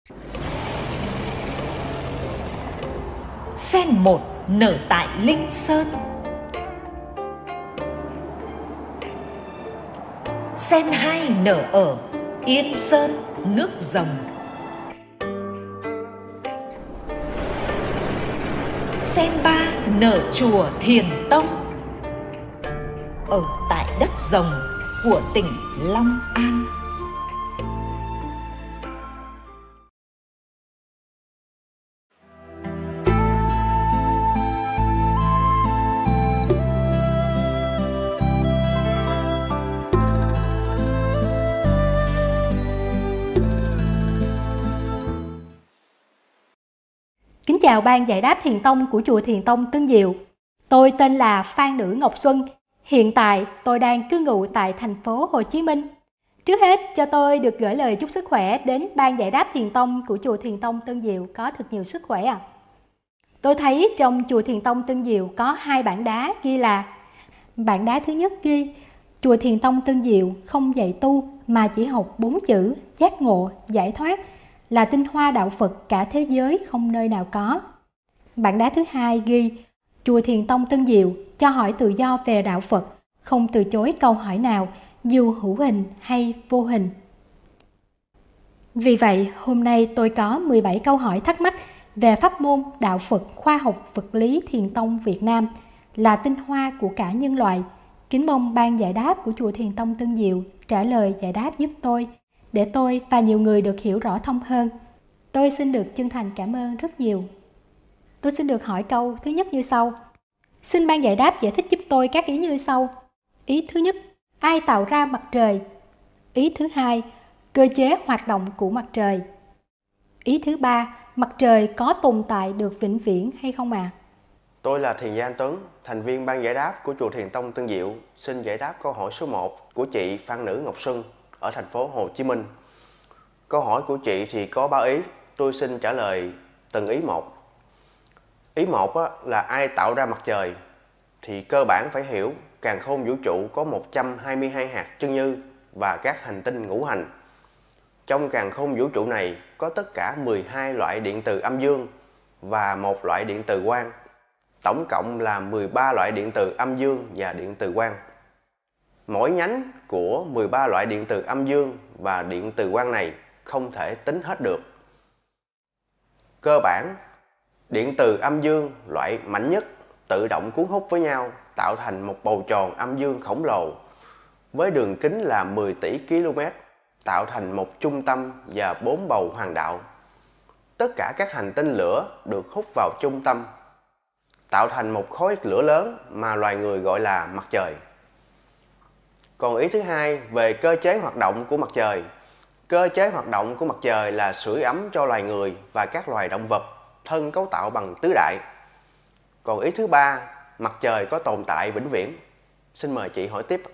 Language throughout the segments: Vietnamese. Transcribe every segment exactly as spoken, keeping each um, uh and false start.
Sen một nở tại Linh Sơn. Sen hai nở ở Yên Sơn, nước Rồng. Sen ba nở chùa Thiền Tông, ở tại đất Rồng của tỉnh Long An. Kính chào ban giải đáp Thiền Tông của chùa Thiền Tông Tân Diệu. Tôi tên là Phan Nữ Ngọc Xuân. Hiện tại tôi đang cư ngụ tại thành phố Hồ Chí Minh. Trước hết cho tôi được gửi lời chúc sức khỏe đến ban giải đáp Thiền Tông của chùa Thiền Tông Tân Diệu có thật nhiều sức khỏe ạ. À. Tôi thấy trong chùa Thiền Tông Tân Diệu có hai bảng đá ghi là: bảng đá thứ nhất ghi chùa Thiền Tông Tân Diệu không dạy tu mà chỉ học bốn chữ giác ngộ, giải thoát, là tinh hoa đạo Phật cả thế giới không nơi nào có. Bảng đá thứ hai ghi chùa Thiền Tông Tân Diệu cho hỏi tự do về đạo Phật, không từ chối câu hỏi nào dù hữu hình hay vô hình. Vì vậy, hôm nay tôi có mười bảy câu hỏi thắc mắc về pháp môn đạo Phật khoa học vật lý Thiền Tông Việt Nam, là tinh hoa của cả nhân loại. Kính mong ban giải đáp của chùa Thiền Tông Tân Diệu trả lời giải đáp giúp tôi, để tôi và nhiều người được hiểu rõ thông hơn. Tôi xin được chân thành cảm ơn rất nhiều. Tôi xin được hỏi câu thứ nhất như sau. Xin ban giải đáp giải thích giúp tôi các ý như sau. Ý thứ nhất, ai tạo ra mặt trời? Ý thứ hai, cơ chế hoạt động của mặt trời. Ý thứ ba, mặt trời có tồn tại được vĩnh viễn hay không ạ? À? Tôi là Thiền Gia Anh Tuấn, thành viên ban giải đáp của chùa Thiền Tông Tân Diệu. Xin giải đáp câu hỏi số một của chị Phan Nữ Ngọc Xuân ở thành phố Hồ Chí Minh. Câu hỏi của chị thì có ba ý, tôi xin trả lời từng ý một. Ý một là ai tạo ra mặt trời? Thì cơ bản phải hiểu càn khôn vũ trụ có một trăm hai mươi hai hạt chân như và các hành tinh ngũ hành. Trong càn khôn vũ trụ này có tất cả mười hai loại điện từ âm dương và một loại điện từ quang. Tổng cộng là mười ba loại điện từ âm dương và điện từ quang. Mỗi nhánh của mười ba loại điện từ âm dương và điện từ quang này không thể tính hết được. Cơ bản, điện từ âm dương loại mạnh nhất tự động cuốn hút với nhau tạo thành một bầu tròn âm dương khổng lồ với đường kính là mười tỷ ki lô mét, tạo thành một trung tâm và bốn bầu hoàng đạo. Tất cả các hành tinh lửa được hút vào trung tâm, tạo thành một khối lửa lớn mà loài người gọi là mặt trời. Còn ý thứ hai về cơ chế hoạt động của mặt trời. Cơ chế hoạt động của mặt trời là sưởi ấm cho loài người và các loài động vật, thân cấu tạo bằng tứ đại. Còn ý thứ ba, mặt trời có tồn tại vĩnh viễn. Xin mời chị hỏi tiếp.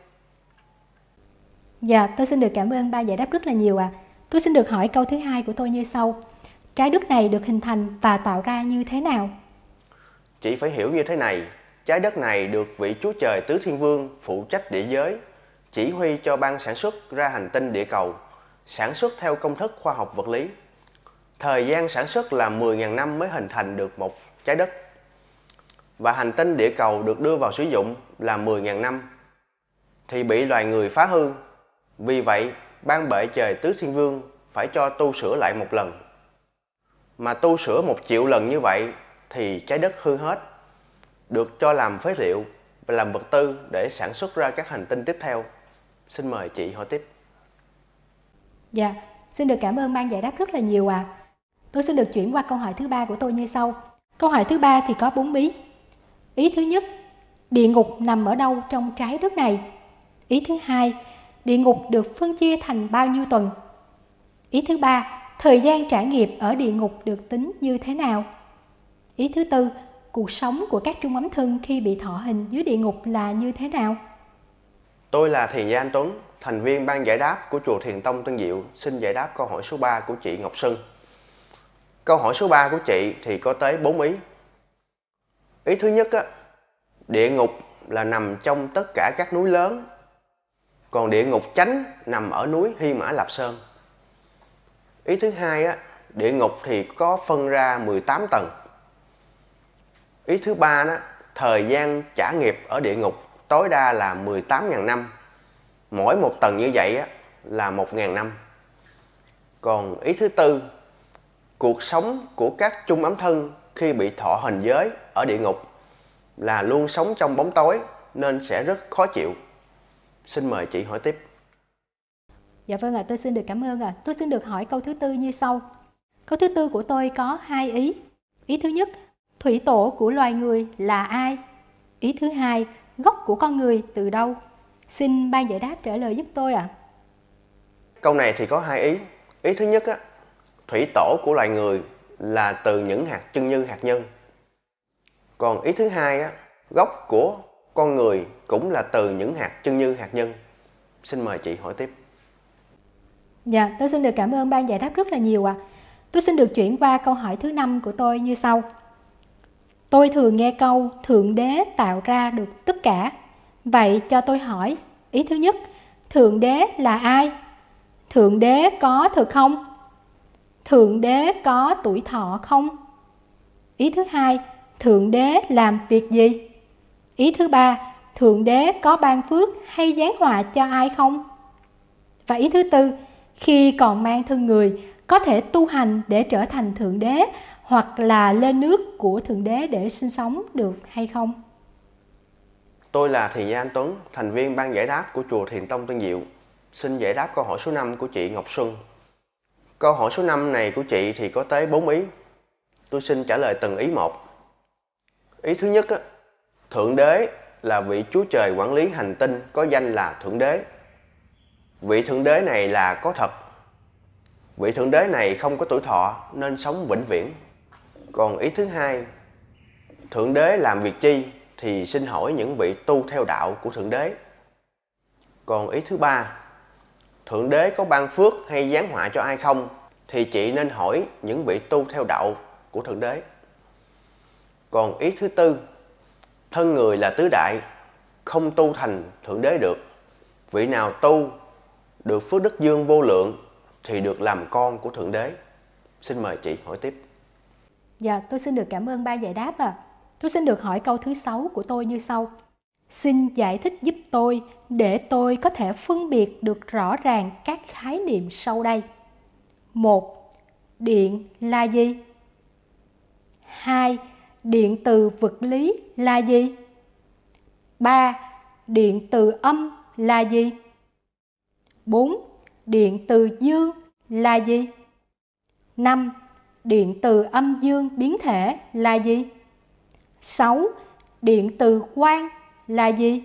Dạ, tôi xin được cảm ơn ba giải đáp rất là nhiều ạ. À. Tôi xin được hỏi câu thứ hai của tôi như sau. Trái đất này được hình thành và tạo ra như thế nào? Chị phải hiểu như thế này. Trái đất này được vị Chúa Trời Tứ Thiên Vương phụ trách địa giới, chỉ huy cho ban sản xuất ra hành tinh địa cầu, sản xuất theo công thức khoa học vật lý. Thời gian sản xuất là mười nghìn năm mới hình thành được một trái đất. Và hành tinh địa cầu được đưa vào sử dụng là mười nghìn năm thì bị loài người phá hư. Vì vậy, ban bệ trời Tứ Thiên Vương phải cho tu sửa lại một lần. Mà tu sửa một triệu lần như vậy thì trái đất hư hết, được cho làm phế liệu và làm vật tư để sản xuất ra các hành tinh tiếp theo. Xin mời chị hỏi tiếp. Dạ, xin được cảm ơn ban giải đáp rất là nhiều ạ. À. Tôi xin được chuyển qua câu hỏi thứ ba của tôi như sau. Câu hỏi thứ ba thì có bốn ý. Ý thứ nhất, địa ngục nằm ở đâu trong trái đất này? Ý thứ hai, địa ngục được phân chia thành bao nhiêu tuần? Ý thứ ba, thời gian trải nghiệm ở địa ngục được tính như thế nào? Ý thứ tư, cuộc sống của các trung ấm thân khi bị thọ hình dưới địa ngục là như thế nào? Tôi là Thiền Gia Anh Tuấn, thành viên ban giải đáp của chùa Thiền Tông Tân Diệu. Xin giải đáp câu hỏi số ba của chị Ngọc Xuân. Câu hỏi số ba của chị thì có tới bốn ý. Ý thứ nhất, á, địa ngục là nằm trong tất cả các núi lớn, còn địa ngục chánh nằm ở núi Hy Mã Lạp Sơn. Ý thứ hai, á, địa ngục thì có phân ra mười tám tầng. Ý thứ ba đó, thời gian trả nghiệp ở địa ngục tối đa là mười tám nghìn năm. Mỗi một tầng như vậy á, là một nghìn năm. Còn ý thứ tư, cuộc sống của các chung ấm thân khi bị thọ hình giới ở địa ngục là luôn sống trong bóng tối nên sẽ rất khó chịu. Xin mời chị hỏi tiếp. Dạ vâng ạ, tôi xin được cảm ơn ạ. Tôi xin được hỏi câu thứ tư như sau. Câu thứ tư của tôi có hai ý. Ý thứ nhất, thủy tổ của loài người là ai? Ý thứ hai, gốc của con người từ đâu? Xin ban giải đáp trả lời giúp tôi ạ. Câu này thì có hai ý. Ý thứ nhất á, thủy tổ của loài người là từ những hạt chân như hạt nhân. Còn ý thứ hai á, gốc của con người cũng là từ những hạt chân như hạt nhân. Xin mời chị hỏi tiếp. Dạ, tôi xin được cảm ơn ban giải đáp rất là nhiều ạ. Tôi xin được chuyển qua câu hỏi thứ năm của tôi như sau. Tôi thường nghe câu Thượng Đế tạo ra được tất cả. Vậy cho tôi hỏi, ý thứ nhất, Thượng Đế là ai? Thượng Đế có thực không? Thượng Đế có tuổi thọ không? Ý thứ hai, Thượng Đế làm việc gì? Ý thứ ba, Thượng Đế có ban phước hay giáng họa cho ai không? Và ý thứ tư, khi còn mang thân người, có thể tu hành để trở thành Thượng Đế hoặc là lên nước của Thượng Đế để sinh sống được hay không? Tôi là Thiền Gia Anh Tuấn, thành viên ban giải đáp của chùa Thiền Tông Tân Diệu. Xin giải đáp câu hỏi số năm của chị Ngọc Xuân. Câu hỏi số năm này của chị thì có tới bốn ý. Tôi xin trả lời từng ý một. Ý thứ nhất, Thượng Đế là vị Chúa Trời quản lý hành tinh có danh là Thượng Đế. Vị Thượng Đế này là có thật. Vị Thượng Đế này không có tuổi thọ nên sống vĩnh viễn. Còn ý thứ hai, Thượng Đế làm việc chi thì xin hỏi những vị tu theo đạo của Thượng Đế. Còn ý thứ ba, Thượng Đế có ban phước hay giáng họa cho ai không thì chị nên hỏi những vị tu theo đạo của Thượng Đế. Còn ý thứ tư, thân người là tứ đại, không tu thành Thượng Đế được. Vị nào tu được phước đức dương vô lượng thì được làm con của Thượng Đế. Xin mời chị hỏi tiếp. Dạ, tôi xin được cảm ơn ban giải đáp ạ. Tôi xin được hỏi câu thứ sáu của tôi như sau. Xin giải thích giúp tôi để tôi có thể phân biệt được rõ ràng các khái niệm sau đây. Một, điện là gì? Hai, điện từ vật lý là gì? Ba, điện từ âm là gì? Bốn, điện từ dương là gì? Năm, điện từ âm dương biến thể là gì? Sáu, điện từ quang là gì?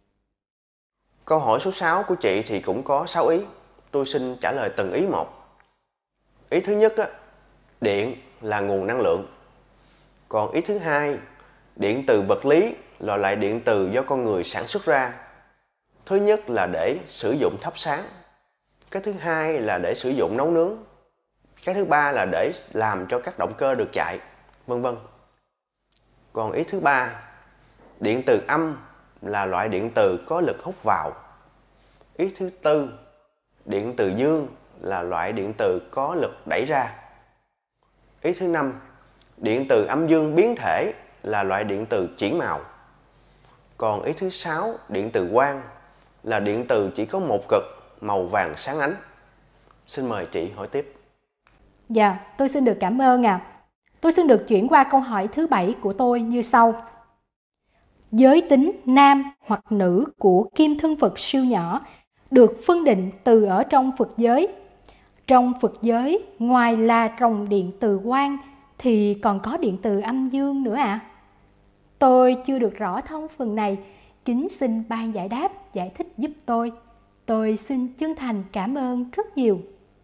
Câu hỏi số sáu của chị thì cũng có sáu ý. Tôi xin trả lời từng ý một. Ý thứ nhất, điện là nguồn năng lượng. Còn ý thứ hai, điện từ vật lý là loại điện từ do con người sản xuất ra. Thứ nhất là để sử dụng thắp sáng. Cái thứ hai là để sử dụng nấu nướng. Cái thứ ba là để làm cho các động cơ được chạy, vân vân. Còn ý thứ ba, điện từ âm là loại điện từ có lực hút vào. Ý thứ tư, điện từ dương là loại điện từ có lực đẩy ra. Ý thứ năm, điện từ âm dương biến thể là loại điện từ chuyển màu. Còn ý thứ sáu, điện từ quang là điện từ chỉ có một cực màu vàng sáng ánh. Xin mời chị hỏi tiếp. Dạ, tôi xin được cảm ơn ạ. À. Tôi xin được chuyển qua câu hỏi thứ bảy của tôi như sau. Giới tính nam hoặc nữ của kim thân Phật siêu nhỏ được phân định từ ở trong Phật giới. Trong Phật giới, ngoài là dòng điện từ quang thì còn có điện từ âm dương nữa ạ. À? Tôi chưa được rõ thông phần này, kính xin ban giải đáp giải thích giúp tôi. Tôi xin chân thành cảm ơn rất nhiều.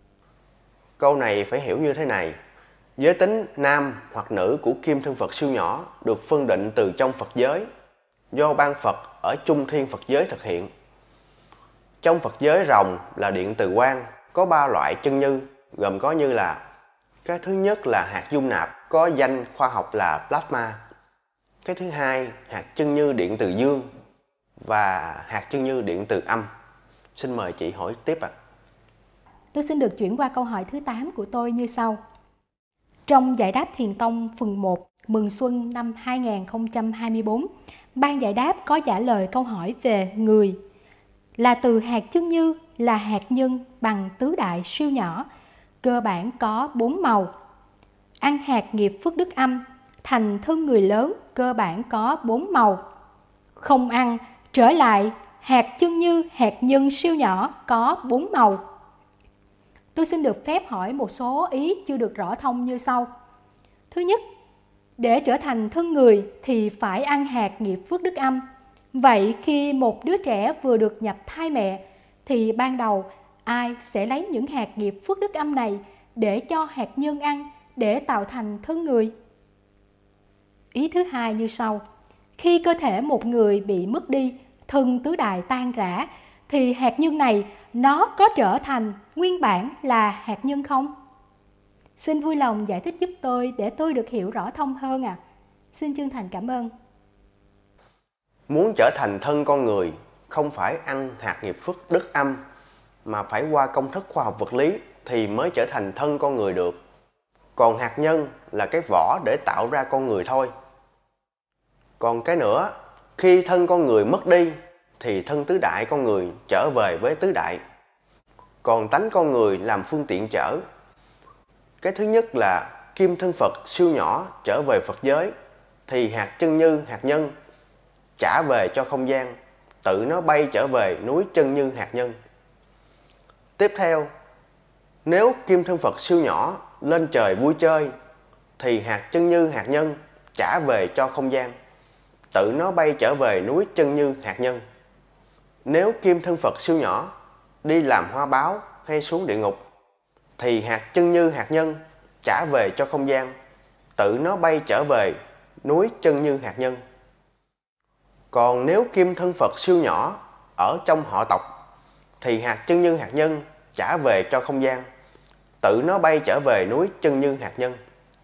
Câu này phải hiểu như thế này. Giới tính nam hoặc nữ của kim thân Phật siêu nhỏ được phân định từ trong Phật giới, do ban Phật ở Trung Thiên Phật giới thực hiện. Trong Phật giới rồng là điện từ quang, có ba loại chân như, gồm có như là cái thứ nhất là hạt dung nạp, có danh khoa học là plasma. Cái thứ hai, hạt chân như điện từ dương và hạt chân như điện từ âm. Xin mời chị hỏi tiếp ạ. À. Tôi xin được chuyển qua câu hỏi thứ tám của tôi như sau. Trong giải đáp Thiền Tông phần một Mừng Xuân năm hai nghìn không trăm hai mươi tư, ban giải đáp có trả lời câu hỏi về người là từ hạt chân như, là hạt nhân bằng tứ đại siêu nhỏ, cơ bản có bốn màu. Ăn hạt nghiệp phước đức âm, thành thân người lớn, cơ bản có bốn màu. Không ăn, trở lại hạt chân như, hạt nhân siêu nhỏ có bốn màu. Tôi xin được phép hỏi một số ý chưa được rõ thông như sau. Thứ nhất, để trở thành thân người thì phải ăn hạt nghiệp phước đức âm. Vậy khi một đứa trẻ vừa được nhập thai mẹ thì ban đầu ai sẽ lấy những hạt nghiệp phước đức âm này để cho hạt nhân ăn để tạo thành thân người? Ý thứ hai như sau. Khi cơ thể một người bị mất đi, thân tứ đại tan rã, thì hạt nhân này nó có trở thành nguyên bản là hạt nhân không? Xin vui lòng giải thích giúp tôi để tôi được hiểu rõ thông hơn ạ. À. Xin chân thành cảm ơn. Muốn trở thành thân con người, không phải ăn hạt nghiệp phước đức âm, mà phải qua công thức khoa học vật lý thì mới trở thành thân con người được. Còn hạt nhân là cái vỏ để tạo ra con người thôi. Còn cái nữa, khi thân con người mất đi, thì thân tứ đại con người trở về với tứ đại. Còn tánh con người làm phương tiện chở. Cái thứ nhất là kim thân Phật siêu nhỏ trở về Phật giới, thì hạt chân như, hạt nhân trả về cho không gian, tự nó bay trở về núi chân như hạt nhân. Tiếp theo, nếu kim thân Phật siêu nhỏ lên trời vui chơi, thì hạt chân như, hạt nhân trả về cho không gian, tự nó bay trở về núi chân như hạt nhân. Nếu kim thân Phật siêu nhỏ đi làm hoa báo hay xuống địa ngục, thì hạt chân như, hạt nhân trả về cho không gian, tự nó bay trở về núi chân như hạt nhân. Còn nếu kim thân Phật siêu nhỏ ở trong họ tộc, thì hạt chân như, hạt nhân trả về cho không gian, tự nó bay trở về núi chân như hạt nhân.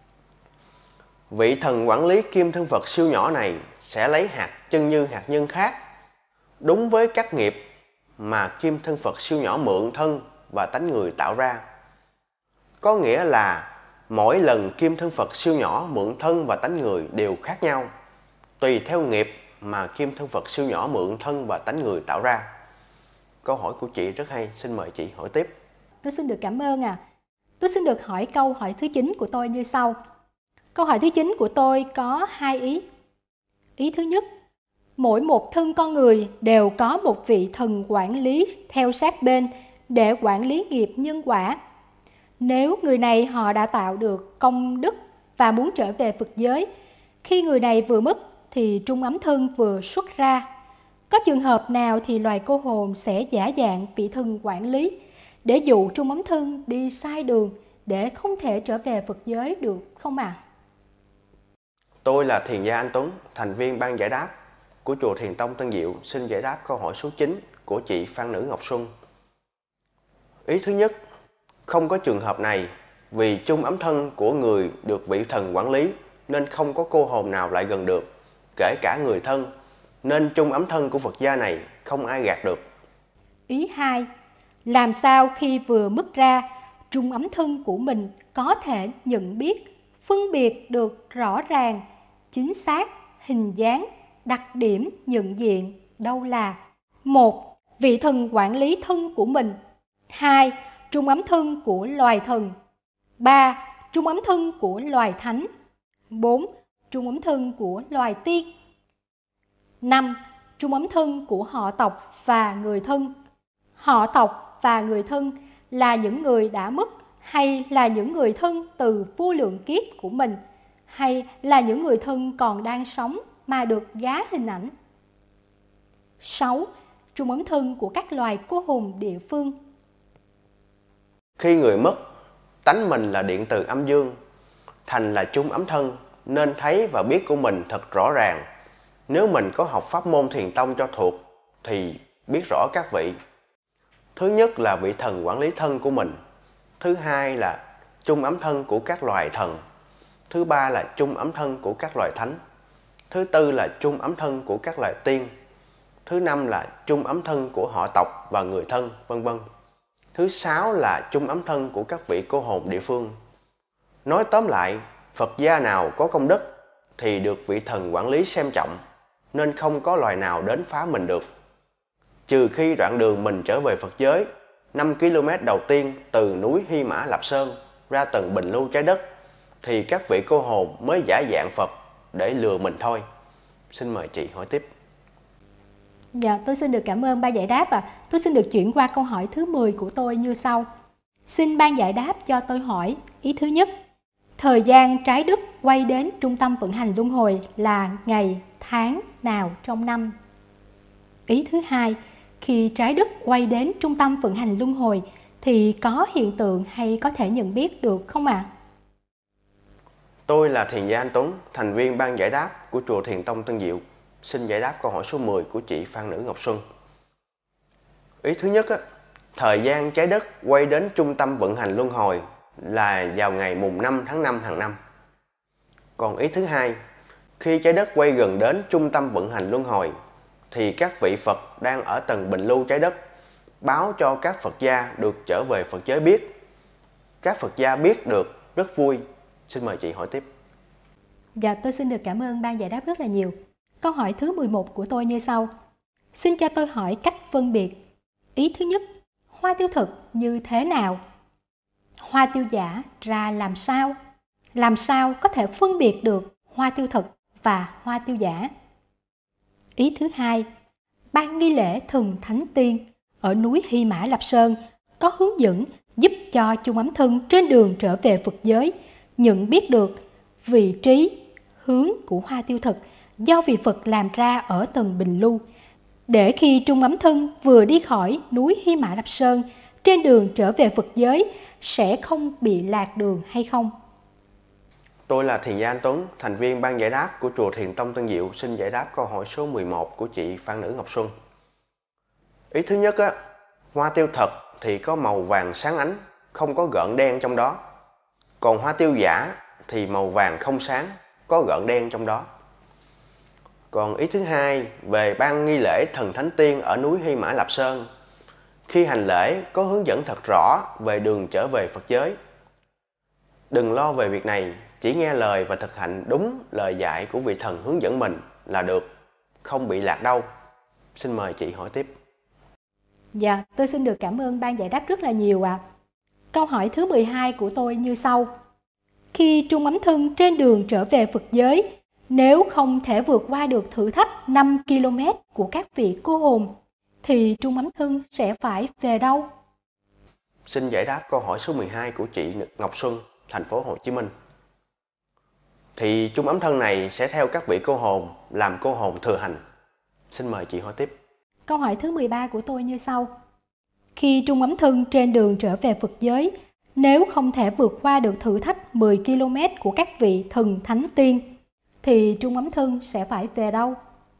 Vị thần quản lý kim thân Phật siêu nhỏ này sẽ lấy hạt chân như, hạt nhân khác, đúng với các nghiệp mà kim thân Phật siêu nhỏ mượn thân và tánh người tạo ra. Có nghĩa là mỗi lần kim thân Phật siêu nhỏ mượn thân và tánh người đều khác nhau, tùy theo nghiệp mà kim thân Phật siêu nhỏ mượn thân và tánh người tạo ra. Câu hỏi của chị rất hay, xin mời chị hỏi tiếp. Tôi xin được cảm ơn ạ. À. Tôi xin được hỏi câu hỏi thứ chín của tôi như sau. Câu hỏi thứ chín của tôi có hai ý. Ý thứ nhất, mỗi một thân con người đều có một vị thần quản lý theo sát bên để quản lý nghiệp nhân quả. Nếu người này họ đã tạo được công đức và muốn trở về Phật giới, khi người này vừa mất thì trung ấm thân vừa xuất ra. Có trường hợp nào thì loài cô hồn sẽ giả dạng vị thần quản lý để dụ trung ấm thân đi sai đường để không thể trở về Phật giới được không ạ? À? Tôi là Thiền gia Anh Tuấn, thành viên ban giải đáp của chùa Thiền Tông Tân Diệu, xin giải đáp câu hỏi số chín của chị Phan Nữ Ngọc Xuân. Ý thứ nhất, không có trường hợp này vì chung ấm thân của người được vị thần quản lý nên không có cô hồn nào lại gần được, kể cả người thân, nên chung ấm thân của Phật gia này không ai gạt được. Ý hai, làm sao khi vừa mất ra, trung ấm thân của mình có thể nhận biết, phân biệt được rõ ràng, chính xác, hình dáng, đặc điểm nhận diện đâu là một. Vị thần quản lý thân của mình. Hai. Trung ấm thân của loài thần. Ba. Trung ấm thân của loài thánh. Bốn. Trung ấm thân của loài tiên. Năm. Trung ấm thân của họ tộc và người thân. Họ tộc và người thân là những người đã mất hay là những người thân từ vô lượng kiếp của mình, hay là những người thân còn đang sống mà được gá hình ảnh. Sáu. Trung ấm thân của các loài cô hồn địa phương. Khi người mất, tánh mình là điện từ âm dương, thành là chung ấm thân, nên thấy và biết của mình thật rõ ràng. Nếu mình có học pháp môn thiền tông cho thuộc, thì biết rõ các vị. Thứ nhất là vị thần quản lý thân của mình. Thứ hai là chung ấm thân của các loài thần. Thứ ba là chung ấm thân của các loài thánh. Thứ tư là chung ấm thân của các loài tiên. Thứ năm là chung ấm thân của họ tộc và người thân, vân vân. Thứ sáu là chung ấm thân của các vị cô hồn địa phương. Nói tóm lại, Phật gia nào có công đức thì được vị thần quản lý xem trọng, nên không có loài nào đến phá mình được. Trừ khi đoạn đường mình trở về Phật giới, năm ki lô mét đầu tiên từ núi Hy Mã Lạp Sơn ra tầng bình lưu trái đất, thì các vị cô hồn mới giả dạng Phật để lừa mình thôi. Xin mời chị hỏi tiếp. Dạ, tôi xin được cảm ơn ban giải đáp và tôi xin được chuyển qua câu hỏi thứ mười của tôi như sau. Xin ban giải đáp cho tôi hỏi ý thứ nhất. Thời gian trái đất quay đến trung tâm vận hành luân hồi là ngày, tháng nào trong năm? Ý thứ hai. Khi trái đất quay đến trung tâm vận hành luân hồi thì có hiện tượng hay có thể nhận biết được không ạ? À? Tôi là Thiền gia Anh Tuấn, thành viên ban giải đáp của chùa Thiền Tông Tân Diệu. Xin giải đáp câu hỏi số mười của chị Phan Nữ Ngọc Xuân. Ý thứ nhất, thời gian trái đất quay đến trung tâm vận hành luân hồi là vào ngày mùng năm tháng năm hàng năm. Còn ý thứ hai, khi trái đất quay gần đến trung tâm vận hành luân hồi thì các vị Phật đang ở tầng bình lưu trái đất báo cho các Phật gia được trở về Phật giới biết. Các Phật gia biết được rất vui. Xin mời chị hỏi tiếp. Dạ, tôi xin được cảm ơn ban giải đáp rất là nhiều. Câu hỏi thứ mười một của tôi như sau. Xin cho tôi hỏi cách phân biệt. Ý thứ nhất, hoa tiêu thực như thế nào? Hoa tiêu giả ra làm sao? Làm sao có thể phân biệt được hoa tiêu thực và hoa tiêu giả? Ý thứ hai, ban nghi lễ thần thánh tiên ở núi Hy Mã Lạp Sơn có hướng dẫn giúp cho chung ấm thân trên đường trở về Phật giới nhận biết được vị trí, hướng của hoa tiêu thực do vị Phật làm ra ở tầng bình lưu, để khi trung ấm thân vừa đi khỏi núi Hy Mã Lạp Sơn trên đường trở về Phật giới sẽ không bị lạc đường hay không? Tôi là Thiền gia Anh Tuấn, thành viên ban giải đáp của chùa Thiền Tông Tân Diệu, xin giải đáp câu hỏi số mười một của chị Phan Nữ Ngọc Xuân. Ý thứ nhất, á, hoa tiêu thật thì có màu vàng sáng ánh, không có gợn đen trong đó. Còn hoa tiêu giả thì màu vàng không sáng, có gợn đen trong đó. Còn ý thứ hai, về ban nghi lễ thần thánh tiên ở núi Hy Mã Lạp Sơn, khi hành lễ có hướng dẫn thật rõ về đường trở về Phật giới. Đừng lo về việc này, chỉ nghe lời và thực hành đúng lời dạy của vị thần hướng dẫn mình là được, không bị lạc đâu. Xin mời chị hỏi tiếp. Dạ, tôi xin được cảm ơn ban giải đáp rất là nhiều ạ. À. Câu hỏi thứ mười hai của tôi như sau. Khi trung ấm thân trên đường trở về Phật giới, nếu không thể vượt qua được thử thách năm ki lô mét của các vị cô hồn, thì trung ấm thân sẽ phải về đâu? Xin giải đáp câu hỏi số mười hai của chị Ngọc Xuân, thành phố Hồ Chí Minh. Thì trung ấm thân này sẽ theo các vị cô hồn làm cô hồn thừa hành. Xin mời chị hỏi tiếp. Câu hỏi thứ mười ba của tôi như sau. Khi trung ấm thân trên đường trở về Phật giới, nếu không thể vượt qua được thử thách mười ki lô mét của các vị thần thánh tiên, thì trung ấm thân sẽ phải về đâu?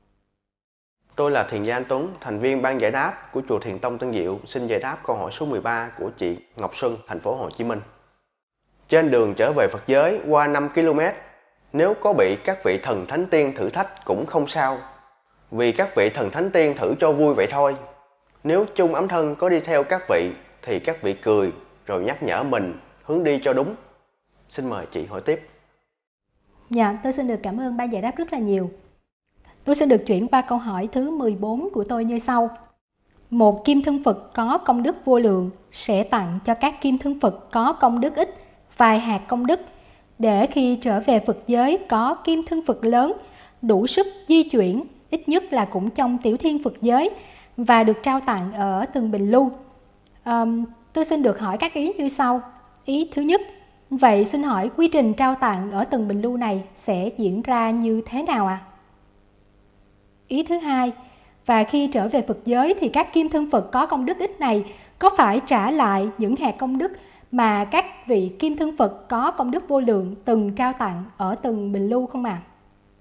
Tôi là Thiền gia Anh Tuấn, thành viên ban giải đáp của chùa Thiền Tông Tân Diệu, xin giải đáp câu hỏi số mười ba của chị Ngọc Xuân, thành phố Hồ Chí Minh. Trên đường trở về Phật giới qua năm ki lô mét, nếu có bị các vị thần thánh tiên thử thách cũng không sao, vì các vị thần thánh tiên thử cho vui vậy thôi. Nếu chung ấm thân có đi theo các vị thì các vị cười rồi nhắc nhở mình hướng đi cho đúng. Xin mời chị hỏi tiếp. Dạ, tôi xin được cảm ơn ban giải đáp rất là nhiều. Tôi xin được chuyển qua câu hỏi thứ mười bốn của tôi như sau. Một kim thân Phật có công đức vô lượng sẽ tặng cho các kim thân Phật có công đức ít vài hạt công đức, để khi trở về Phật giới có kim thân Phật lớn đủ sức di chuyển ít nhất là cũng trong tiểu thiên Phật giới và được trao tặng ở từng bình lưu. À, tôi xin được hỏi các ý như sau. Ý thứ nhất, vậy xin hỏi quy trình trao tặng ở từng bình lưu này sẽ diễn ra như thế nào ạ? À? Ý thứ hai, và khi trở về Phật giới thì các kim thân Phật có công đức ít này có phải trả lại những hạt công đức mà các vị kim thân Phật có công đức vô lượng từng trao tặng ở từng bình lưu không ạ? À?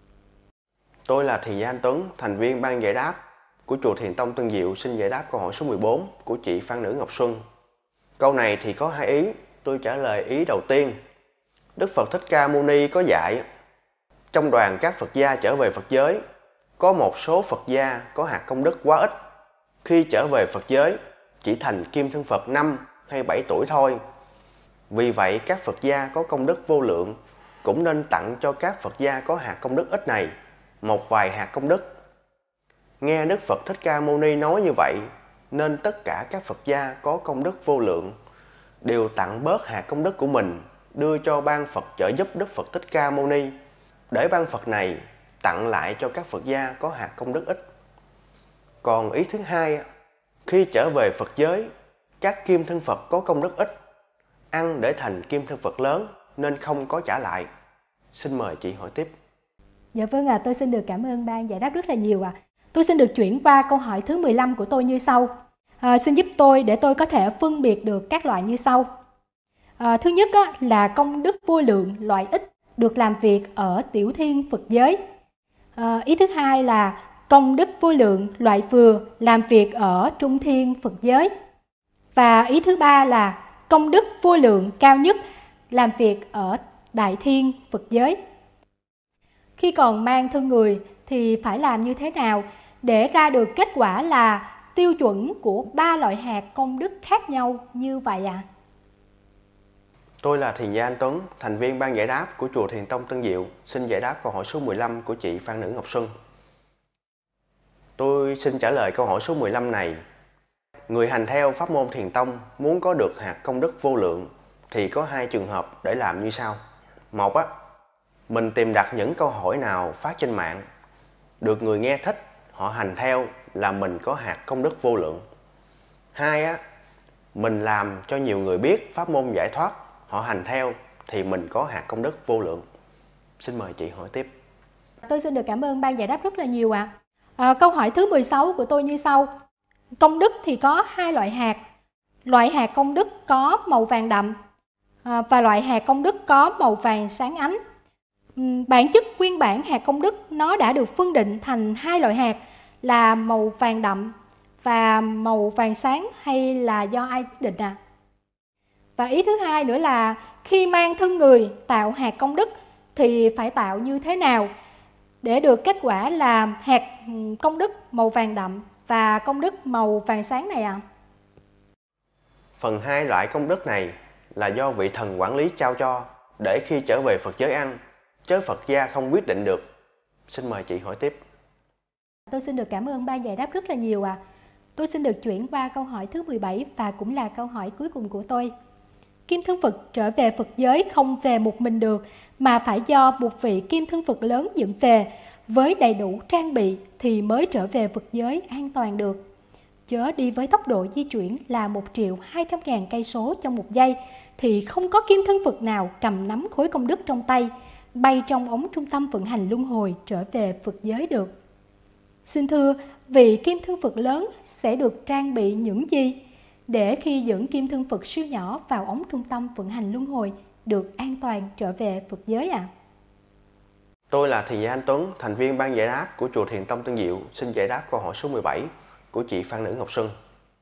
Tôi là Thiền gia Anh Tuấn, thành viên ban giải đáp của chùa Thiền Tông Tân Diệu, xin giải đáp câu hỏi số mười bốn của chị Phan Nữ Ngọc Xuân. Câu này thì có hai ý, tôi trả lời ý đầu tiên. Đức Phật Thích Ca Mâu Ni có dạy, trong đoàn các Phật gia trở về Phật giới, có một số Phật gia có hạt công đức quá ít. Khi trở về Phật giới, chỉ thành kim thân Phật năm hay bảy tuổi thôi. Vì vậy các Phật gia có công đức vô lượng cũng nên tặng cho các Phật gia có hạt công đức ít này một vài hạt công đức. Nghe Đức Phật Thích Ca Mâu Ni nói như vậy, nên tất cả các Phật gia có công đức vô lượng đều tặng bớt hạt công đức của mình đưa cho ban Phật trợ giúp Đức Phật Thích Ca Mâu Ni, để ban Phật này tặng lại cho các Phật gia có hạt công đức ít. Còn ý thứ hai, khi trở về Phật giới, các kim thân Phật có công đức ít, ăn để thành kim thân Phật lớn nên không có trả lại. Xin mời chị hỏi tiếp. Dạ vâng ạ, à, tôi xin được cảm ơn ban giải đáp rất là nhiều ạ. À. Tôi xin được chuyển qua câu hỏi thứ mười lăm của tôi như sau. À, xin giúp tôi để tôi có thể phân biệt được các loại như sau. À, thứ nhất á, là công đức vô lượng loại ít được làm việc ở tiểu thiên Phật giới. À, ý thứ hai là công đức vô lượng loại vừa làm việc ở trung thiên Phật giới. Và ý thứ ba là công đức vô lượng cao nhất làm việc ở đại thiên Phật giới. Khi còn mang thân người thì phải làm như thế nào để ra được kết quả là tiêu chuẩn của ba loại hạt công đức khác nhau như vậy ạ? À? Tôi là Thiền gia Anh Tuấn, thành viên ban giải đáp của chùa Thiền Tông Tân Diệu, xin giải đáp câu hỏi số mười lăm của chị Phan Nữ Ngọc Xuân. Tôi xin trả lời câu hỏi số mười lăm này. Người hành theo pháp môn Thiền Tông muốn có được hạt công đức vô lượng thì có hai trường hợp để làm như sau. Một á, mình tìm đặt những câu hỏi nào phát trên mạng, được người nghe thích, họ hành theo là mình có hạt công đức vô lượng. Hai á, mình làm cho nhiều người biết pháp môn giải thoát, họ hành theo thì mình có hạt công đức vô lượng. Xin mời chị hỏi tiếp. Tôi xin được cảm ơn ban giải đáp rất là nhiều ạ. À. À, câu hỏi thứ mười sáu của tôi như sau. Công đức thì có hai loại hạt. Loại hạt công đức có màu vàng đậm à, và loại hạt công đức có màu vàng sáng ánh. Bản chất nguyên bản hạt công đức nó đã được phân định thành hai loại hạt là màu vàng đậm và màu vàng sáng, hay là do ai quyết định à? Và ý thứ hai nữa là khi mang thân người tạo hạt công đức thì phải tạo như thế nào để được kết quả là hạt công đức màu vàng đậm và công đức màu vàng sáng này ạ? À? Phần hai loại công đức này là do vị thần quản lý trao cho để khi trở về Phật giới ăn, chớ Phật gia không quyết định được. Xin mời chị hỏi tiếp. Tôi xin được cảm ơn ban giải đáp rất là nhiều ạ. À. Tôi xin được chuyển qua câu hỏi thứ mười bảy và cũng là câu hỏi cuối cùng của tôi. Kim thân Phật trở về Phật giới không về một mình được mà phải do một vị kim thân Phật lớn dẫn về với đầy đủ trang bị thì mới trở về Phật giới an toàn được. Chớ đi với tốc độ di chuyển là một triệu hai trăm ngàn cây số trong một giây thì không có kim thân Phật nào cầm nắm khối công đức trong tay bay trong ống trung tâm vận hành luân hồi trở về Phật giới được. Xin thưa, vị kim thân Phật lớn sẽ được trang bị những gì để khi dẫn kim thân Phật siêu nhỏ vào ống trung tâm vận hành luân hồi được an toàn trở về Phật giới ạ? À? Tôi là Thiền gia Anh Tuấn, thành viên ban giải đáp của chùa Thiền Tông Tân Diệu, xin giải đáp câu hỏi số mười bảy của chị Phan Nữ Ngọc Xuân.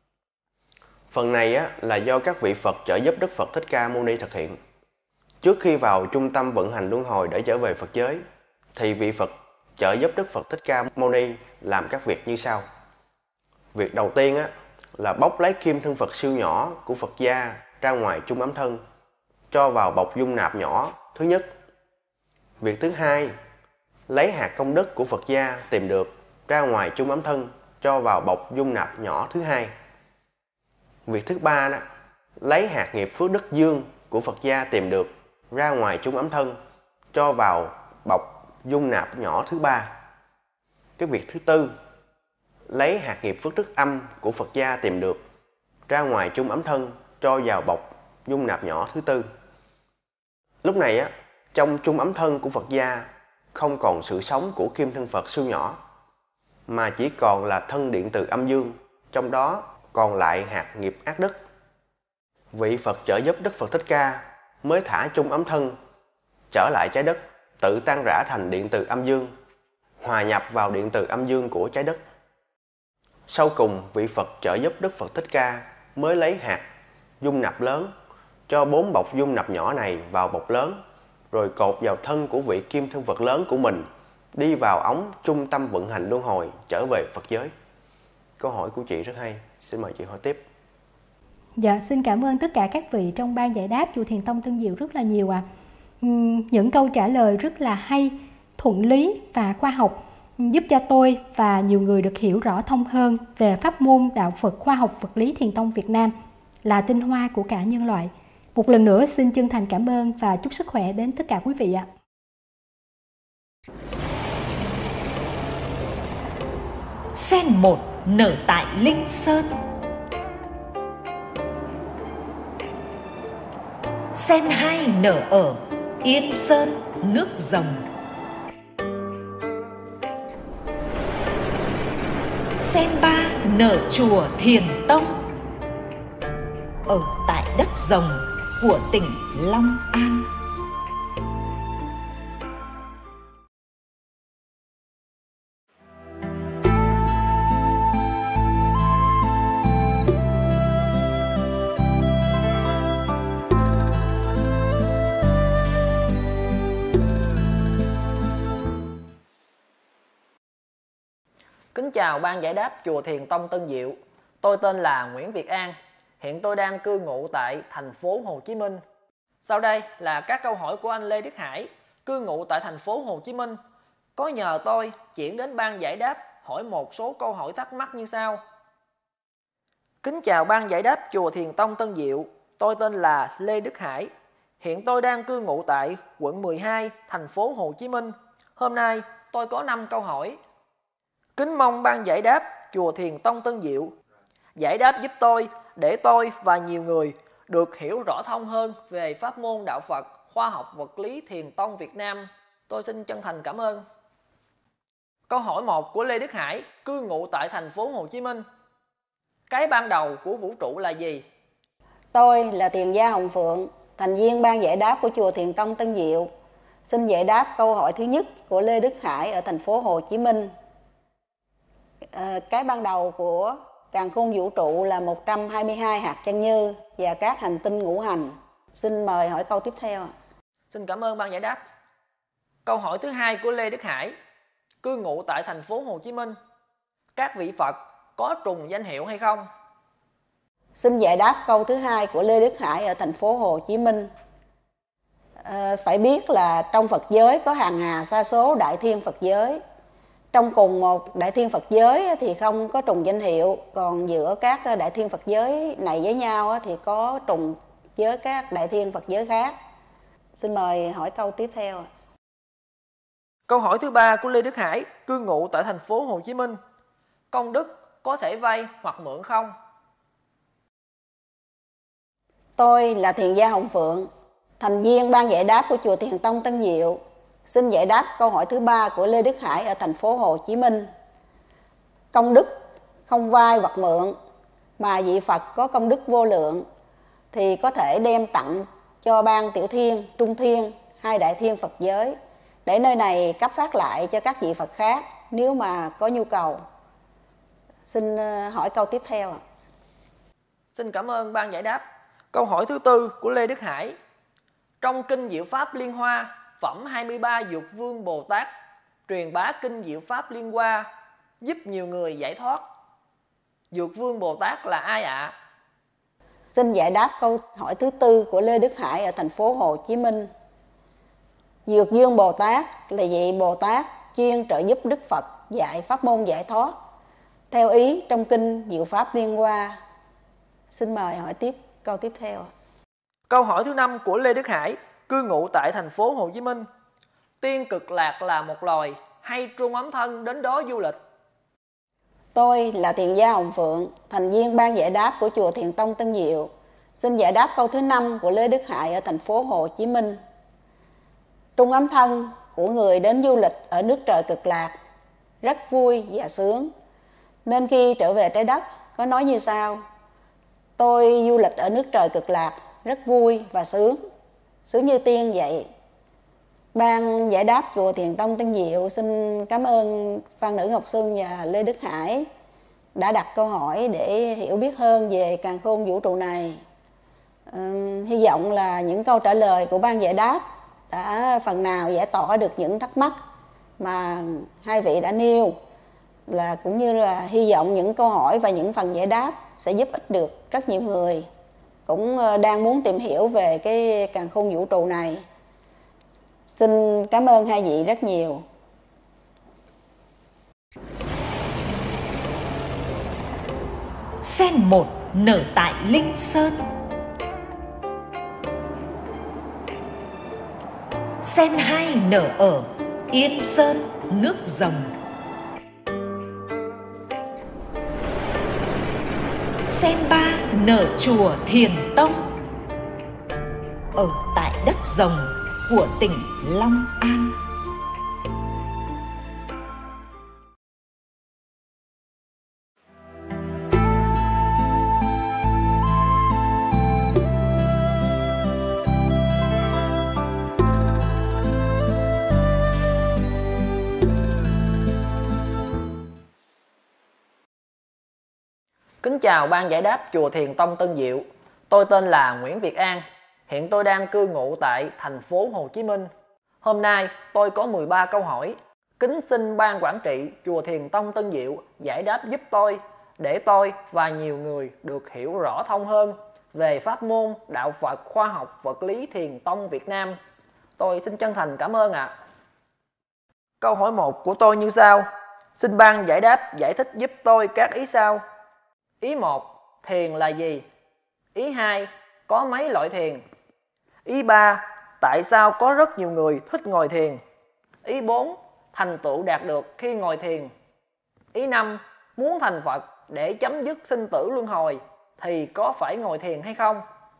Phần này á, là do các vị Phật trợ giúp Đức Phật Thích Ca Mâu Ni thực hiện. Trước khi vào trung tâm vận hành luân hồi để trở về Phật giới, thì vị Phật trợ giúp Đức Phật Thích Ca Mâu Ni làm các việc như sau. Việc đầu tiên á, là bóc lấy kim thân Phật siêu nhỏ của Phật gia ra ngoài chung ấm thân, cho vào bọc dung nạp nhỏ thứ nhất. Việc thứ hai, lấy hạt công đức của Phật gia tìm được ra ngoài chung ấm thân, cho vào bọc dung nạp nhỏ thứ hai. Việc thứ ba đó, lấy hạt nghiệp phước đức dương của Phật gia tìm được ra ngoài chung ấm thân, cho vào bọc dung nạp nhỏ thứ ba. Cái việc thứ tư, lấy hạt nghiệp phước đức âm của Phật gia tìm được ra ngoài chung ấm thân, cho vào bọc dung nạp nhỏ thứ tư. Lúc này á, trong chung ấm thân của Phật gia không còn sự sống của kim thân Phật siêu nhỏ, mà chỉ còn là thân điện từ âm dương, trong đó còn lại hạt nghiệp ác đức. Vị Phật trợ giúp Đức Phật Thích Ca mới thả chung ấm thân trở lại trái đất, tự tan rã thành điện từ âm dương, hòa nhập vào điện từ âm dương của trái đất. Sau cùng, vị Phật trợ giúp Đức Phật Thích Ca mới lấy hạt dung nạp lớn, cho bốn bọc dung nạp nhỏ này vào bọc lớn, rồi cột vào thân của vị kim thân Phật lớn của mình, đi vào ống trung tâm vận hành luân hồi trở về Phật giới. Câu hỏi của chị rất hay, xin mời chị hỏi tiếp. Dạ, xin cảm ơn tất cả các vị trong ban giải đáp chùa Thiền Tông Tân Diệu rất là nhiều ạ. À. Những câu trả lời rất là hay, thuận lý và khoa học, giúp cho tôi và nhiều người được hiểu rõ thông hơn về pháp môn đạo Phật khoa học vật lý Thiền Tông Việt Nam là tinh hoa của cả nhân loại. Một lần nữa xin chân thành cảm ơn và chúc sức khỏe đến tất cả quý vị ạ. Sen một nở tại Linh Sơn. Sen hai nở ở Yên Sơn, nước Rồng. Sen ba nở chùa Thiền Tông ở tại đất Rồng của tỉnh Long An. Kính chào ban giải đáp chùa Thiền Tông Tân Diệu. Tôi tên là Nguyễn Việt An. Hiện tôi đang cư ngụ tại thành phố Hồ Chí Minh. Sau đây là các câu hỏi của anh Lê Đức Hải, cư ngụ tại thành phố Hồ Chí Minh. Có nhờ tôi chuyển đến ban giải đáp hỏi một số câu hỏi thắc mắc như sau. Kính chào ban giải đáp chùa Thiền Tông Tân Diệu. Tôi tên là Lê Đức Hải. Hiện tôi đang cư ngụ tại quận mười hai, thành phố Hồ Chí Minh. Hôm nay tôi có năm câu hỏi. Kính mong ban giải đáp chùa Thiền Tông Tân Diệu giải đáp giúp tôi để tôi và nhiều người được hiểu rõ thông hơn về pháp môn đạo Phật khoa học vật lý Thiền Tông Việt Nam. Tôi xin chân thành cảm ơn. Câu hỏi một của Lê Đức Hải, cư ngụ tại thành phố Hồ Chí Minh. Cái ban đầu của vũ trụ là gì? Tôi là Thiền gia Hồng Phượng, thành viên ban giải đáp của chùa Thiền Tông Tân Diệu. Xin giải đáp câu hỏi thứ nhất của Lê Đức Hải ở thành phố Hồ Chí Minh. À, cái ban đầu của càn khôn vũ trụ là một trăm hai mươi hai hạt chân như và các hành tinh ngũ hành. Xin mời hỏi câu tiếp theo. Xin cảm ơn ban giải đáp. Câu hỏi thứ hai của Lê Đức Hải, cư ngụ tại thành phố Hồ Chí Minh. Các vị Phật có trùng danh hiệu hay không? Xin giải đáp câu thứ hai của Lê Đức Hải ở thành phố Hồ Chí Minh. À, phải biết là trong Phật giới có hàng hà sa số đại thiên Phật giới. Trong cùng một đại thiên Phật giới thì không có trùng danh hiệu, còn giữa các đại thiên Phật giới này với nhau thì có trùng với các đại thiên Phật giới khác. Xin mời hỏi câu tiếp theo. Câu hỏi thứ ba của Lê Đức Hải, cư ngụ tại thành phố Hồ Chí Minh. Công đức có thể vay hoặc mượn không? Tôi là Thiền gia Hồng Phượng, thành viên ban giải đáp của chùa Thiền Tông Tân Diệu. Xin giải đáp câu hỏi thứ ba của Lê Đức Hải ở thành phố Hồ Chí Minh. Công đức không vay hoặc mượn, mà vị Phật có công đức vô lượng thì có thể đem tặng cho ban tiểu thiên, trung thiên, hai đại thiên Phật giới để nơi này cấp phát lại cho các vị Phật khác nếu mà có nhu cầu. Xin hỏi câu tiếp theo. Xin cảm ơn ban giải đáp. Câu hỏi thứ tư của Lê Đức Hải. Trong kinh Diệu Pháp Liên Hoa, phẩm hai mươi ba Dược Vương Bồ Tát truyền bá kinh Diệu Pháp Liên Hoa, giúp nhiều người giải thoát. Dược Vương Bồ Tát là ai ạ? À? Xin giải đáp câu hỏi thứ tư của Lê Đức Hải ở thành phố Hồ Chí Minh. Dược Vương Bồ Tát là vị Bồ Tát chuyên trợ giúp Đức Phật dạy pháp môn giải thoát theo ý trong kinh Diệu Pháp Liên Hoa. Xin mời hỏi tiếp câu tiếp theo. Câu hỏi thứ năm của Lê Đức Hải, cư ngụ tại thành phố Hồ Chí Minh. Tiên Cực Lạc là một loài hay trung ấm thân đến đó du lịch? Tôi là Thiền gia Hồng Phượng, thành viên ban giải đáp của chùa Thiền Tông Tân Diệu. Xin giải đáp câu thứ năm của Lê Đức Hải ở thành phố Hồ Chí Minh. Trung ấm thân của người đến du lịch ở nước trời Cực Lạc rất vui và sướng. Nên khi trở về trái đất có nói như sau: tôi du lịch ở nước trời Cực Lạc rất vui và sướng, sướng như tiên vậy. Ban giải đáp chùa Thiền Tông Tân Diệu xin cảm ơn Phan Nữ Ngọc Xuân và Lê Đức Hải đã đặt câu hỏi để hiểu biết hơn về càn khôn vũ trụ này. Uhm, hy vọng là những câu trả lời của ban giải đáp đã phần nào giải tỏa được những thắc mắc mà hai vị đã nêu, là cũng như là hy vọng những câu hỏi và những phần giải đáp sẽ giúp ích được rất nhiều người. cũng đang muốn tìm hiểu về cái càn khôn vũ trụ này. Xin cảm ơn hai vị rất nhiều. Sen một nở tại Linh Sơn. Sen hai nở ở Yên Sơn, nước Rồng. Sen ba nở chùa Thiền Tông, ở tại đất Rồng của tỉnh Long An. Kính chào ban giải đáp chùa Thiền Tông Tân Diệu. Tôi tên là Nguyễn Việt An. Hiện tôi đang cư ngụ tại thành phố Hồ Chí Minh. Hôm nay tôi có mười ba câu hỏi. Kính xin ban quản trị chùa Thiền Tông Tân Diệu giải đáp giúp tôi, để tôi và nhiều người được hiểu rõ thông hơn về pháp môn đạo Phật khoa học vật lý Thiền Tông Việt Nam. Tôi xin chân thành cảm ơn ạ. À. Câu hỏi một của tôi như sau. Xin ban giải đáp giải thích giúp tôi các ý sau. Ý một, thiền là gì? Ý hai, có mấy loại thiền? Ý ba, tại sao có rất nhiều người thích ngồi thiền? Ý bốn, thành tựu đạt được khi ngồi thiền? Ý năm, muốn thành Phật để chấm dứt sinh tử luân hồi thì có phải ngồi thiền hay không?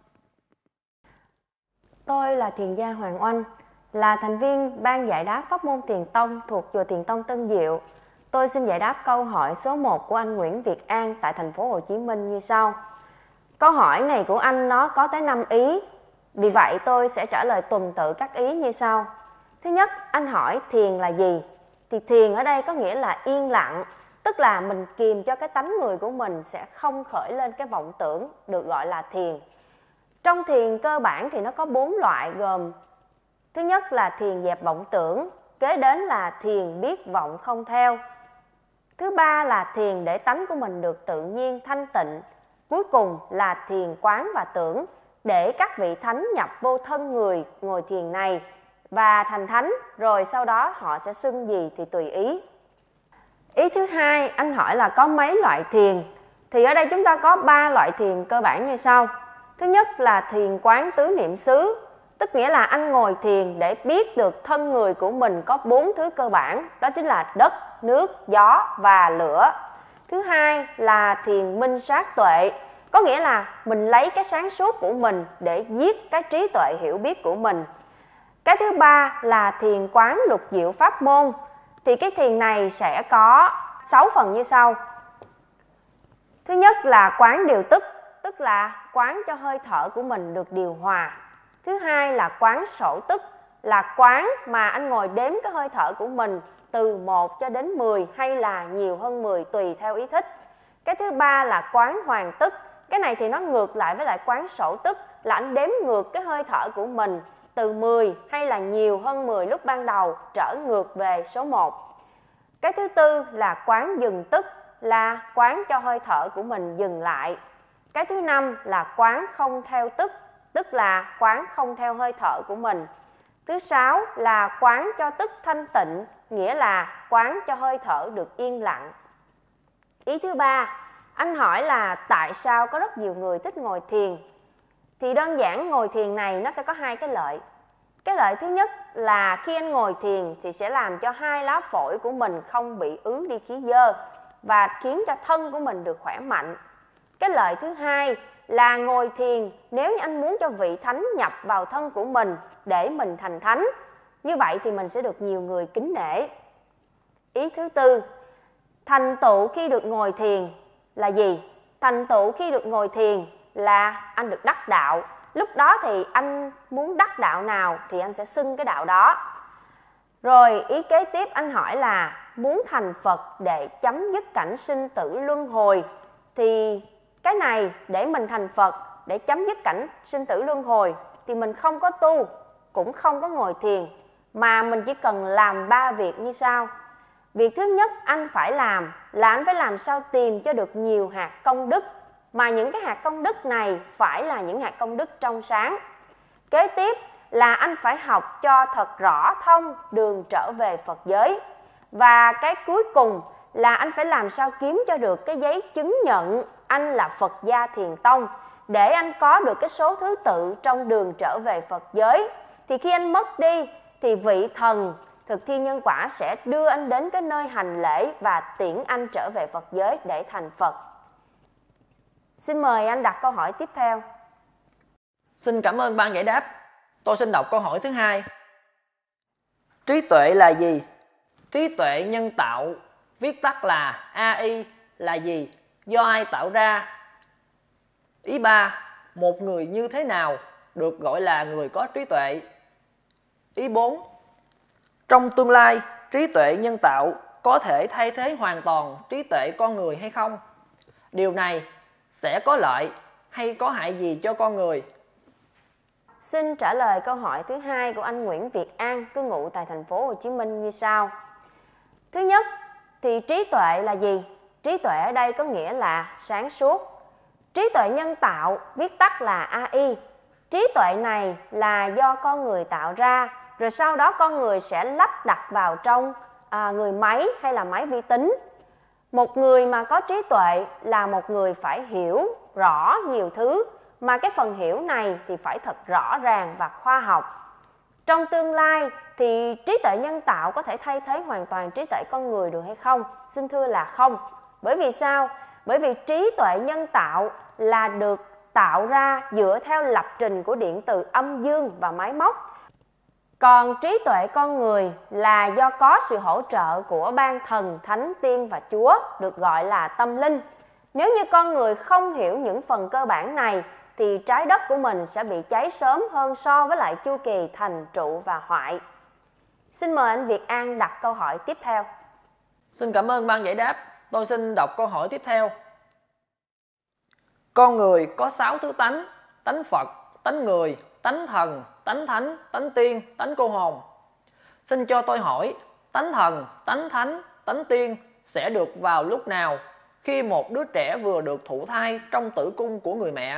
Tôi là thiền gia Hoàng Oanh, là thành viên ban giải đáp pháp môn Thiền Tông thuộc chùa Thiền Tông Tân Diệu. Tôi xin giải đáp câu hỏi số một của anh Nguyễn Việt An tại thành phố Hồ Chí Minh như sau. Câu hỏi này của anh nó có tới năm ý, vì vậy tôi sẽ trả lời tuần tự các ý như sau. Thứ nhất, anh hỏi thiền là gì? Thì thiền ở đây có nghĩa là yên lặng, tức là mình kìm cho cái tánh người của mình sẽ không khởi lên cái vọng tưởng, được gọi là thiền. Trong thiền cơ bản thì nó có bốn loại gồm: thứ nhất là thiền dẹp vọng tưởng, kế đến là thiền biết vọng không theo, thứ ba là thiền để tánh của mình được tự nhiên thanh tịnh, cuối cùng là thiền quán và tưởng, để các vị thánh nhập vô thân người ngồi thiền này và thành thánh, rồi sau đó họ sẽ xưng gì thì tùy ý. Ý thứ hai, anh hỏi là có mấy loại thiền? Thì ở đây chúng ta có ba loại thiền cơ bản như sau. Thứ nhất là thiền quán tứ niệm xứ, tức nghĩa là anh ngồi thiền để biết được thân người của mình có bốn thứ cơ bản, đó chính là đất, nước, gió và lửa. Thứ hai là thiền minh sát tuệ, có nghĩa là mình lấy cái sáng suốt của mình để giết cái trí tuệ hiểu biết của mình. Cái thứ ba là thiền quán lục diệu pháp môn, thì cái thiền này sẽ có sáu phần như sau. Thứ nhất là quán điều tức, tức là quán cho hơi thở của mình được điều hòa. Thứ hai là quán sổ tức, là quán mà anh ngồi đếm cái hơi thở của mình từ một cho đến mười hay là nhiều hơn mười tùy theo ý thích. Cái thứ ba là quán hoàn tức, cái này thì nó ngược lại với lại quán sổ tức, là anh đếm ngược cái hơi thở của mình từ mười hay là nhiều hơn mười lúc ban đầu trở ngược về số một. Cái thứ tư là quán dừng tức, là quán cho hơi thở của mình dừng lại. Cái thứ năm là quán không theo tức, tức là quán không theo hơi thở của mình. Thứ sáu là quán cho tức thanh tịnh, nghĩa là quán cho hơi thở được yên lặng. Ý thứ ba, anh hỏi là tại sao có rất nhiều người thích ngồi thiền? Thì đơn giản ngồi thiền này nó sẽ có hai cái lợi. Cái lợi thứ nhất là khi anh ngồi thiền thì sẽ làm cho hai lá phổi của mình không bị ứ đi khí dơ và khiến cho thân của mình được khỏe mạnh. Cái lợi thứ hai là ngồi thiền nếu như anh muốn cho vị thánh nhập vào thân của mình để mình thành thánh, như vậy thì mình sẽ được nhiều người kính nể. Ý thứ tư, thành tựu khi được ngồi thiền là gì? Thành tựu khi được ngồi thiền là anh được đắc đạo. Lúc đó thì anh muốn đắc đạo nào thì anh sẽ xưng cái đạo đó. Rồi ý kế tiếp anh hỏi là muốn thành Phật để chấm dứt cảnh sinh tử luân hồi, thì cái này để mình thành Phật, để chấm dứt cảnh sinh tử luân hồi thì mình không có tu, cũng không có ngồi thiền, mà mình chỉ cần làm ba việc như sau. Việc thứ nhất anh phải làm là anh phải làm sao tìm cho được nhiều hạt công đức, mà những cái hạt công đức này phải là những hạt công đức trong sáng. Kế tiếp là anh phải học cho thật rõ thông đường trở về Phật giới. Và cái cuối cùng là anh phải làm sao kiếm cho được cái giấy chứng nhận anh là Phật gia Thiền Tông, để anh có được cái số thứ tự trong đường trở về Phật giới. Thì khi anh mất đi thì vị thần thực thi nhân quả sẽ đưa anh đến cái nơi hành lễ và tiễn anh trở về Phật giới để thành Phật. Xin mời anh đặt câu hỏi tiếp theo. Xin cảm ơn ban giải đáp. Tôi xin đọc câu hỏi thứ hai. Trí tuệ là gì? Trí tuệ nhân tạo, viết tắt là a i, là gì? Do ai tạo ra? Ý ba, một người như thế nào được gọi là người có trí tuệ? Ý bốn, trong tương lai, trí tuệ nhân tạo có thể thay thế hoàn toàn trí tuệ con người hay không? Điều này sẽ có lợi hay có hại gì cho con người? Xin trả lời câu hỏi thứ hai của anh Nguyễn Việt An, cư ngụ tại thành phố Hồ Chí Minh như sau. Thứ nhất, thì trí tuệ là gì? Trí tuệ ở đây có nghĩa là sáng suốt. Trí tuệ nhân tạo, viết tắt là a i. Trí tuệ này là do con người tạo ra, rồi sau đó con người sẽ lắp đặt vào trong à, người máy hay là máy vi tính. Một người mà có trí tuệ là một người phải hiểu rõ nhiều thứ, mà cái phần hiểu này thì phải thật rõ ràng và khoa học. Trong tương lai thì trí tuệ nhân tạo có thể thay thế hoàn toàn trí tuệ con người được hay không? Xin thưa là không. Bởi vì sao? Bởi vì trí tuệ nhân tạo là được tạo ra dựa theo lập trình của điện từ âm dương và máy móc. Còn trí tuệ con người là do có sự hỗ trợ của ban thần, thánh, tiên và chúa, được gọi là tâm linh. Nếu như con người không hiểu những phần cơ bản này thì trái đất của mình sẽ bị cháy sớm hơn so với lại chu kỳ thành trụ và hoại. Xin mời anh Việt An đặt câu hỏi tiếp theo. Xin cảm ơn ban giải đáp. Tôi xin đọc câu hỏi tiếp theo. Con người có sáu thứ tánh: tánh Phật, tánh người, tánh thần, tánh thánh, tánh tiên, tánh cô hồn. Xin cho tôi hỏi, tánh thần, tánh thánh, tánh tiên sẽ được vào lúc nào khi một đứa trẻ vừa được thụ thai trong tử cung của người mẹ?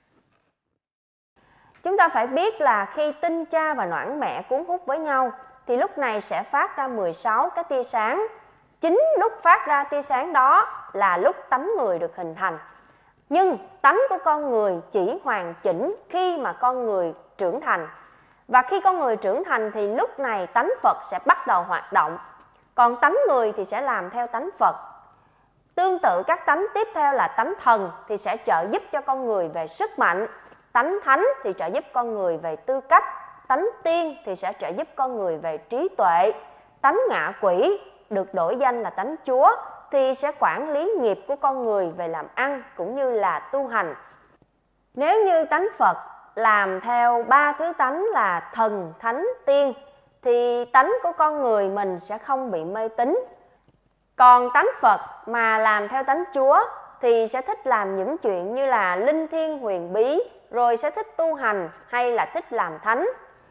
Chúng ta phải biết là khi tinh cha và noãn mẹ cuốn hút với nhau thì lúc này sẽ phát ra mười sáu cái tia sáng. Chính lúc phát ra tia sáng đó là lúc tánh người được hình thành. Nhưng tánh của con người chỉ hoàn chỉnh khi mà con người trưởng thành. Và khi con người trưởng thành thì lúc này tánh Phật sẽ bắt đầu hoạt động. Còn tánh người thì sẽ làm theo tánh Phật. Tương tự các tánh tiếp theo là tánh thần thì sẽ trợ giúp cho con người về sức mạnh. Tánh thánh thì trợ giúp con người về tư cách. Tánh tiên thì sẽ trợ giúp con người về trí tuệ. Tánh ngạ quỷ được đổi danh là tánh chúa thì sẽ quản lý nghiệp của con người về làm ăn cũng như là tu hành. Nếu như tánh Phật làm theo ba thứ tánh là thần, thánh, tiên thì tánh của con người mình sẽ không bị mê tín. Còn tánh Phật mà làm theo tánh Chúa thì sẽ thích làm những chuyện như là linh thiêng huyền bí, rồi sẽ thích tu hành hay là thích làm thánh.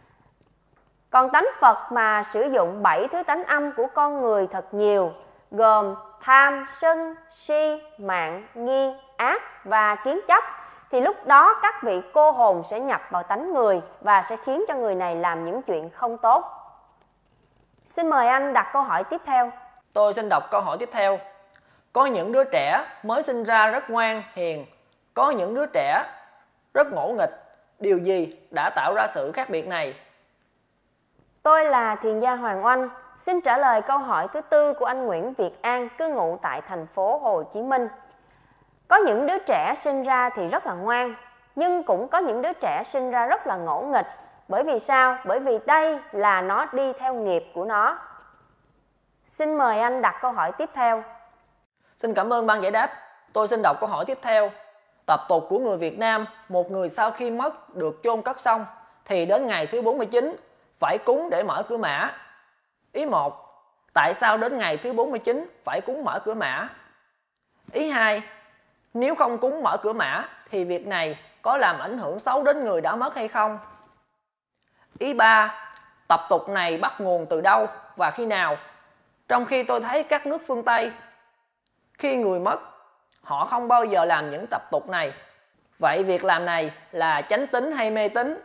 Còn tánh Phật mà sử dụng bảy thứ tánh âm của con người thật nhiều, gồm tham, sân, si, mạn, nghi, ác và kiến chấp, thì lúc đó các vị cô hồn sẽ nhập vào tánh người và sẽ khiến cho người này làm những chuyện không tốt. Xin mời anh đặt câu hỏi tiếp theo. Tôi xin đọc câu hỏi tiếp theo. Có những đứa trẻ mới sinh ra rất ngoan, hiền. Có những đứa trẻ rất ngỗ nghịch. Điều gì đã tạo ra sự khác biệt này? Tôi là Thiền gia Hoàng Oanh. Xin trả lời câu hỏi thứ tư của anh Nguyễn Việt An, cư ngụ tại thành phố Hồ Chí Minh. Có những đứa trẻ sinh ra thì rất là ngoan, nhưng cũng có những đứa trẻ sinh ra rất là ngỗ nghịch. Bởi vì sao? Bởi vì đây là nó đi theo nghiệp của nó. Xin mời anh đặt câu hỏi tiếp theo. Xin cảm ơn ban giải đáp. Tôi xin đọc câu hỏi tiếp theo. Tập tục của người Việt Nam, một người sau khi mất được chôn cất xong thì đến ngày thứ bốn mươi chín phải cúng để mở cửa mã. Ý một, tại sao đến ngày thứ bốn mươi chín phải cúng mở cửa mã? Ý hai, nếu không cúng mở cửa mã thì việc này có làm ảnh hưởng xấu đến người đã mất hay không? Ý ba, tập tục này bắt nguồn từ đâu và khi nào? Trong khi tôi thấy các nước phương Tây, khi người mất, Họ không bao giờ làm những tập tục này. Vậy việc làm này là chánh tín hay mê tín?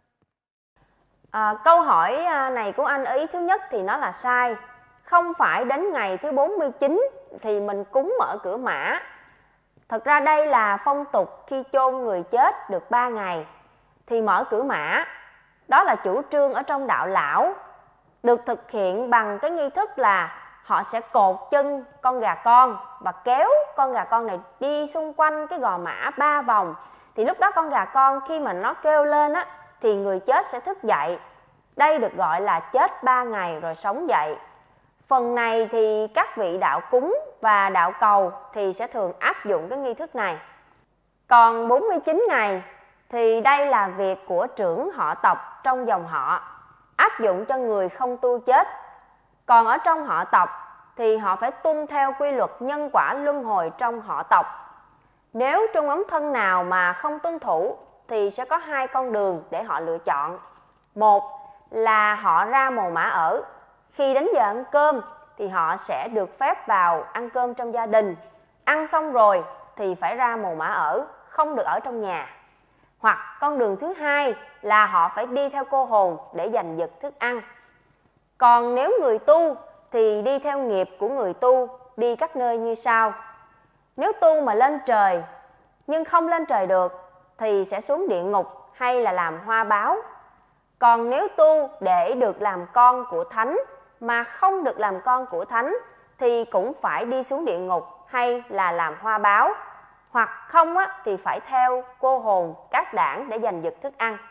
À, câu hỏi này của anh ý thứ nhất thì nó là sai. Không phải đến ngày thứ bốn mươi chín thì mình cúng mở cửa mã. Thật ra đây là phong tục khi chôn người chết được ba ngày thì mở cửa mã. Đó là chủ trương ở trong đạo lão, được thực hiện bằng cái nghi thức là họ sẽ cột chân con gà con và kéo con gà con này đi xung quanh cái gò mã ba vòng. Thì lúc đó con gà con khi mà nó kêu lên á, thì người chết sẽ thức dậy. Đây được gọi là chết ba ngày rồi sống dậy. Phần này thì các vị đạo cúng và đạo cầu thì sẽ thường áp dụng cái nghi thức này. Còn bốn mươi chín ngày thì đây là việc của trưởng họ tộc trong dòng họ, áp dụng cho người không tu chết. Còn ở trong họ tộc thì họ phải tuân theo quy luật nhân quả luân hồi trong họ tộc. Nếu trung ấm thân nào mà không tuân thủ thì sẽ có hai con đường để họ lựa chọn. Một là họ ra mồ mả ở. Khi đến giờ ăn cơm thì họ sẽ được phép vào ăn cơm trong gia đình. Ăn xong rồi thì phải ra mồ mả ở, không được ở trong nhà. Hoặc con đường thứ hai là họ phải đi theo cô hồn để giành giật thức ăn. Còn nếu người tu thì đi theo nghiệp của người tu, đi các nơi như sau. Nếu tu mà lên trời nhưng không lên trời được thì sẽ xuống địa ngục hay là làm hoa báo. Còn nếu tu để được làm con của thánh mà không được làm con của thánh thì cũng phải đi xuống địa ngục hay là làm hoa báo. Hoặc không á, thì phải theo cô hồn các đảng để giành giật thức ăn.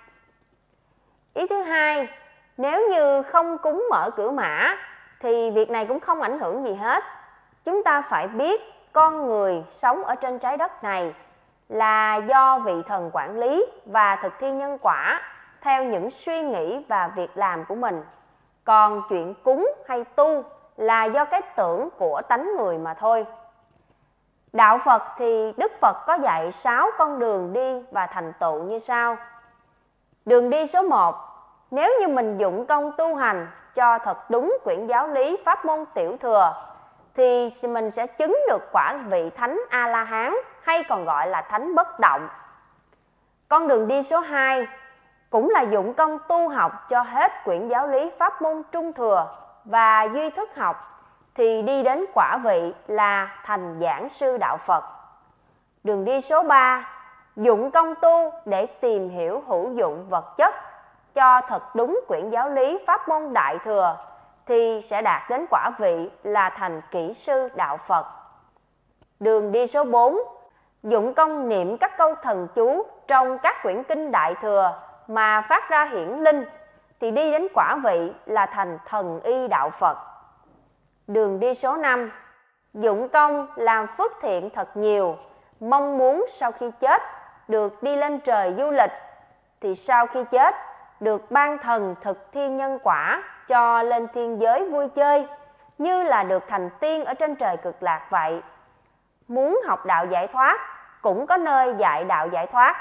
Ý thứ hai, nếu như không cúng mở cửa mã thì việc này cũng không ảnh hưởng gì hết. Chúng ta phải biết con người sống ở trên trái đất này là do vị thần quản lý và thực thi nhân quả theo những suy nghĩ và việc làm của mình. Còn chuyện cúng hay tu là do cái tưởng của tánh người mà thôi. Đạo Phật thì Đức Phật có dạy sáu con đường đi và thành tựu như sau. Đường đi số một, nếu như mình dụng công tu hành cho thật đúng quyển giáo lý pháp môn tiểu thừa thì mình sẽ chứng được quả vị thánh A-la-hán hay còn gọi là thánh bất động. Con đường đi số hai cũng là dụng công tu học cho hết quyển giáo lý pháp môn trung thừa và duy thức học thì đi đến quả vị là thành giảng sư đạo Phật. Đường đi số ba, dụng công tu để tìm hiểu hữu dụng vật chất cho thật đúng quyển giáo lý pháp môn đại thừa thì sẽ đạt đến quả vị là thành kỹ sư đạo Phật. Đường đi số bốn, dụng công niệm các câu thần chú trong các quyển kinh đại thừa mà phát ra hiển linh thì đi đến quả vị là thành thần y đạo Phật. Đường đi số năm, dụng công làm phước thiện thật nhiều, mong muốn sau khi chết được đi lên trời du lịch thì sau khi chết được ban thần thực thi nhân quả cho lên thiên giới vui chơi, như là được thành tiên ở trên trời cực lạc vậy. Muốn học đạo giải thoát cũng có nơi dạy đạo giải thoát.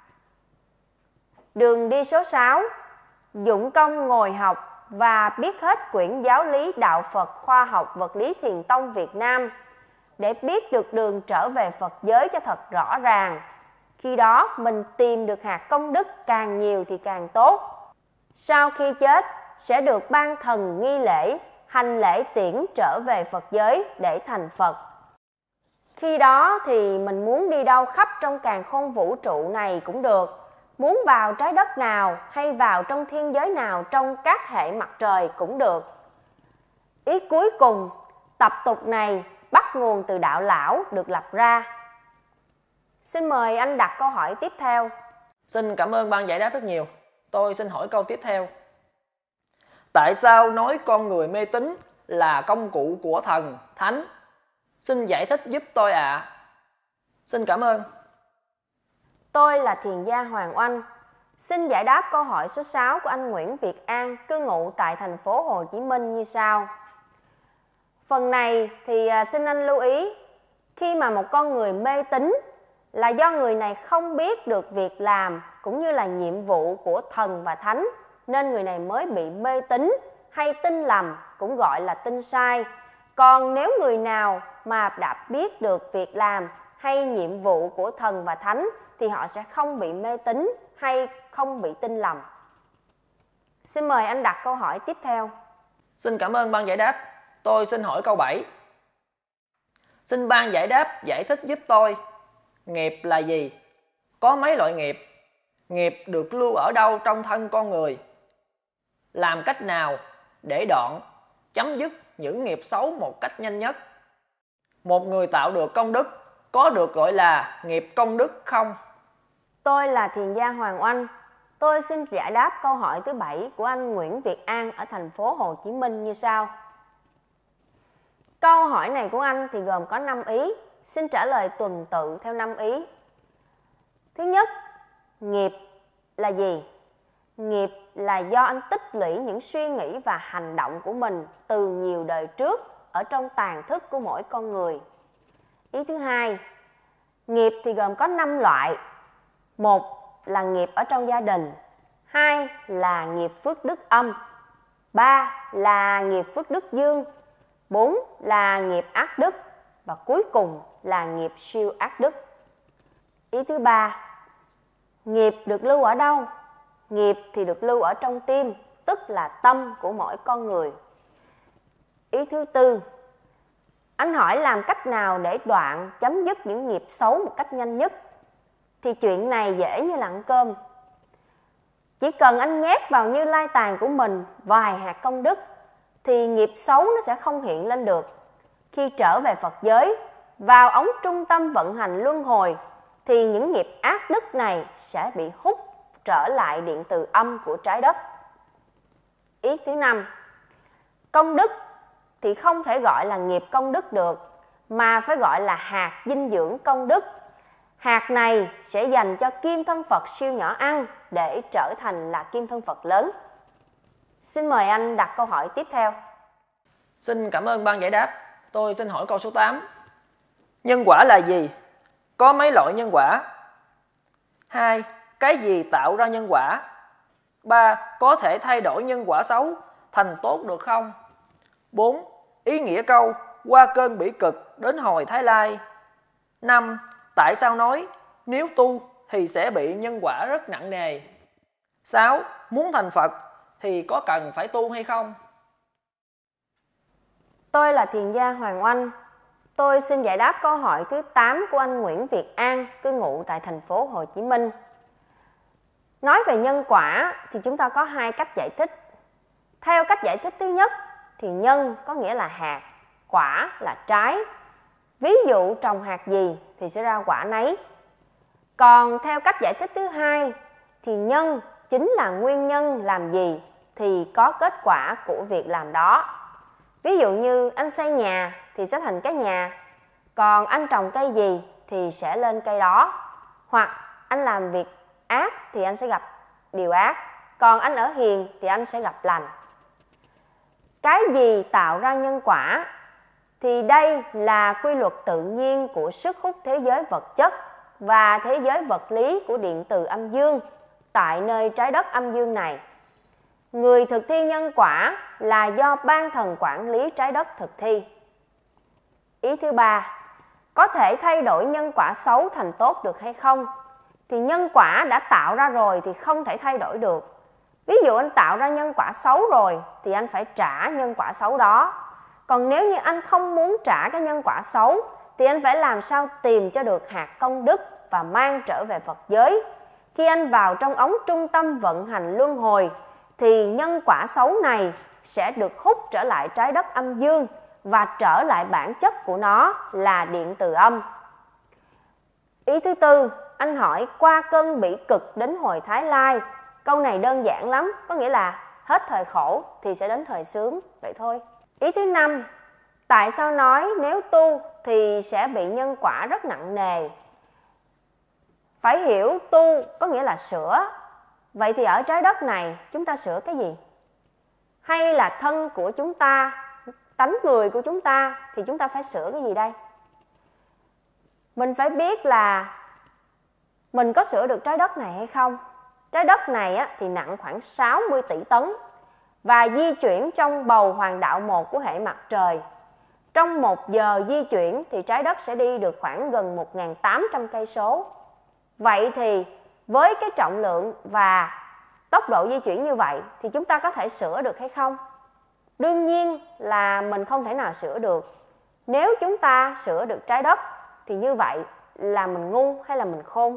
Đường đi số sáu, dụng công ngồi học và biết hết quyển giáo lý đạo Phật khoa học vật lý thiền tông Việt Nam để biết được đường trở về Phật giới cho thật rõ ràng. Khi đó mình tìm được hạt công đức càng nhiều thì càng tốt. Sau khi chết sẽ được ban thần nghi lễ, hành lễ tiễn trở về Phật giới để thành Phật. Khi đó thì mình muốn đi đâu khắp trong càn khôn vũ trụ này cũng được. Muốn vào trái đất nào hay vào trong thiên giới nào trong các hệ mặt trời cũng được. Ý cuối cùng, tập tục này bắt nguồn từ đạo lão được lập ra. Xin mời anh đặt câu hỏi tiếp theo. Xin cảm ơn ban giải đáp rất nhiều. Tôi xin hỏi câu tiếp theo. Tại sao nói con người mê tín là công cụ của thần, thánh? Xin giải thích giúp tôi ạ. À. Xin cảm ơn. Tôi là thiền gia Hoàng Oanh. Xin giải đáp câu hỏi số sáu của anh Nguyễn Việt An, cư ngụ tại thành phố Hồ Chí Minh như sau. Phần này thì xin anh lưu ý, khi mà một con người mê tín là do người này không biết được việc làm cũng như là nhiệm vụ của thần và thánh, nên người này mới bị mê tín hay tin lầm, cũng gọi là tin sai. Còn nếu người nào mà đã biết được việc làm hay nhiệm vụ của thần và thánh thì họ sẽ không bị mê tín hay không bị tin lầm. Xin mời anh đặt câu hỏi tiếp theo. Xin cảm ơn ban giải đáp. Tôi xin hỏi câu bảy. Xin ban giải đáp giải thích giúp tôi. Nghiệp là gì? Có mấy loại nghiệp? Nghiệp được lưu ở đâu trong thân con người? Làm cách nào để đoạn, chấm dứt những nghiệp xấu một cách nhanh nhất? Một người tạo được công đức có được gọi là nghiệp công đức không? Tôi là thiền gia Hoàng Oanh. Tôi xin giải đáp câu hỏi thứ bảy của anh Nguyễn Việt An ở thành phố Hồ Chí Minh như sau. Câu hỏi này của anh thì gồm có năm ý. Xin trả lời tuần tự theo năm ý. Thứ nhất, nghiệp là gì? Nghiệp là do anh tích lũy những suy nghĩ và hành động của mình từ nhiều đời trước ở trong tàng thức của mỗi con người. Ý thứ hai, nghiệp thì gồm có năm loại. Một là nghiệp ở trong gia đình. Hai là nghiệp phước đức âm. Ba là nghiệp phước đức dương. Bốn là nghiệp ác đức. Và cuối cùng là nghiệp siêu ác đức. Ý thứ ba, nghiệp được lưu ở đâu? Nghiệp thì được lưu ở trong tim, tức là tâm của mỗi con người. Ý thứ tư, anh hỏi làm cách nào để đoạn, chấm dứt những nghiệp xấu một cách nhanh nhất? Thì chuyện này dễ như là ăn cơm. Chỉ cần anh nhét vào Như Lai Tàng của mình vài hạt công đức thì nghiệp xấu nó sẽ không hiện lên được. Khi trở về Phật giới, vào ống trung tâm vận hành luân hồi thì những nghiệp ác đức này sẽ bị hút trở lại điện từ âm của trái đất. Ý thứ năm, công đức thì không thể gọi là nghiệp công đức được, mà phải gọi là hạt dinh dưỡng công đức. Hạt này sẽ dành cho kim thân Phật siêu nhỏ ăn để trở thành là kim thân Phật lớn. Xin mời anh đặt câu hỏi tiếp theo. Xin cảm ơn ban giải đáp. Tôi xin hỏi câu số tám. Nhân quả là gì? Có mấy loại nhân quả? Hai, cái gì tạo ra nhân quả? Ba, có thể thay đổi nhân quả xấu thành tốt được không? Bốn, ý nghĩa câu qua cơn bỉ cực đến hồi Thái Lai. Năm, tại sao nói nếu tu thì sẽ bị nhân quả rất nặng nề? Sáu, muốn thành Phật thì có cần phải tu hay không? Tôi là thiền gia Hoàng Oanh. Tôi xin giải đáp câu hỏi thứ tám của anh Nguyễn Việt An, cư ngụ tại thành phố Hồ Chí Minh. Nói về nhân quả thì chúng ta có hai cách giải thích. Theo cách giải thích thứ nhất thì nhân có nghĩa là hạt, quả là trái. Ví dụ trồng hạt gì thì sẽ ra quả nấy. Còn theo cách giải thích thứ hai thì nhân chính là nguyên nhân làm gì thì có kết quả của việc làm đó. Ví dụ như anh xây nhà thì sẽ thành cái nhà, còn anh trồng cây gì thì sẽ lên cây đó. Hoặc anh làm việc ác thì anh sẽ gặp điều ác, còn anh ở hiền thì anh sẽ gặp lành. Cái gì tạo ra nhân quả? Thì đây là quy luật tự nhiên của sức hút thế giới vật chất và thế giới vật lý của điện từ âm dương tại nơi trái đất âm dương này. Người thực thi nhân quả là do ban thần quản lý trái đất thực thi. Ý thứ ba, có thể thay đổi nhân quả xấu thành tốt được hay không? Thì nhân quả đã tạo ra rồi thì không thể thay đổi được. Ví dụ anh tạo ra nhân quả xấu rồi thì anh phải trả nhân quả xấu đó. Còn nếu như anh không muốn trả cái nhân quả xấu thì anh phải làm sao tìm cho được hạt công đức và mang trở về Phật giới. Khi anh vào trong ống trung tâm vận hành luân hồi thì nhân quả xấu này sẽ được hút trở lại trái đất âm dương và trở lại bản chất của nó là điện từ âm. Ý thứ tư, anh hỏi qua cơn bỉ cực đến hồi Thái Lai. Câu này đơn giản lắm, có nghĩa là hết thời khổ thì sẽ đến thời sướng, vậy thôi. Ý thứ năm, tại sao nói nếu tu thì sẽ bị nhân quả rất nặng nề? Phải hiểu tu có nghĩa là sửa. Vậy thì ở trái đất này chúng ta sửa cái gì? Hay là thân của chúng ta, tánh người của chúng ta thì chúng ta phải sửa cái gì đây? Mình phải biết là mình có sửa được trái đất này hay không? Trái đất này á, thì nặng khoảng sáu mươi tỷ tấn và di chuyển trong bầu hoàng đạo một của hệ mặt trời. Trong một giờ di chuyển thì trái đất sẽ đi được khoảng gần một nghìn tám trăm cây số. Vậy thì với cái trọng lượng và tốc độ di chuyển như vậy thì chúng ta có thể sửa được hay không? Đương nhiên là mình không thể nào sửa được. Nếu chúng ta sửa được trái đất thì như vậy là mình ngu hay là mình khôn?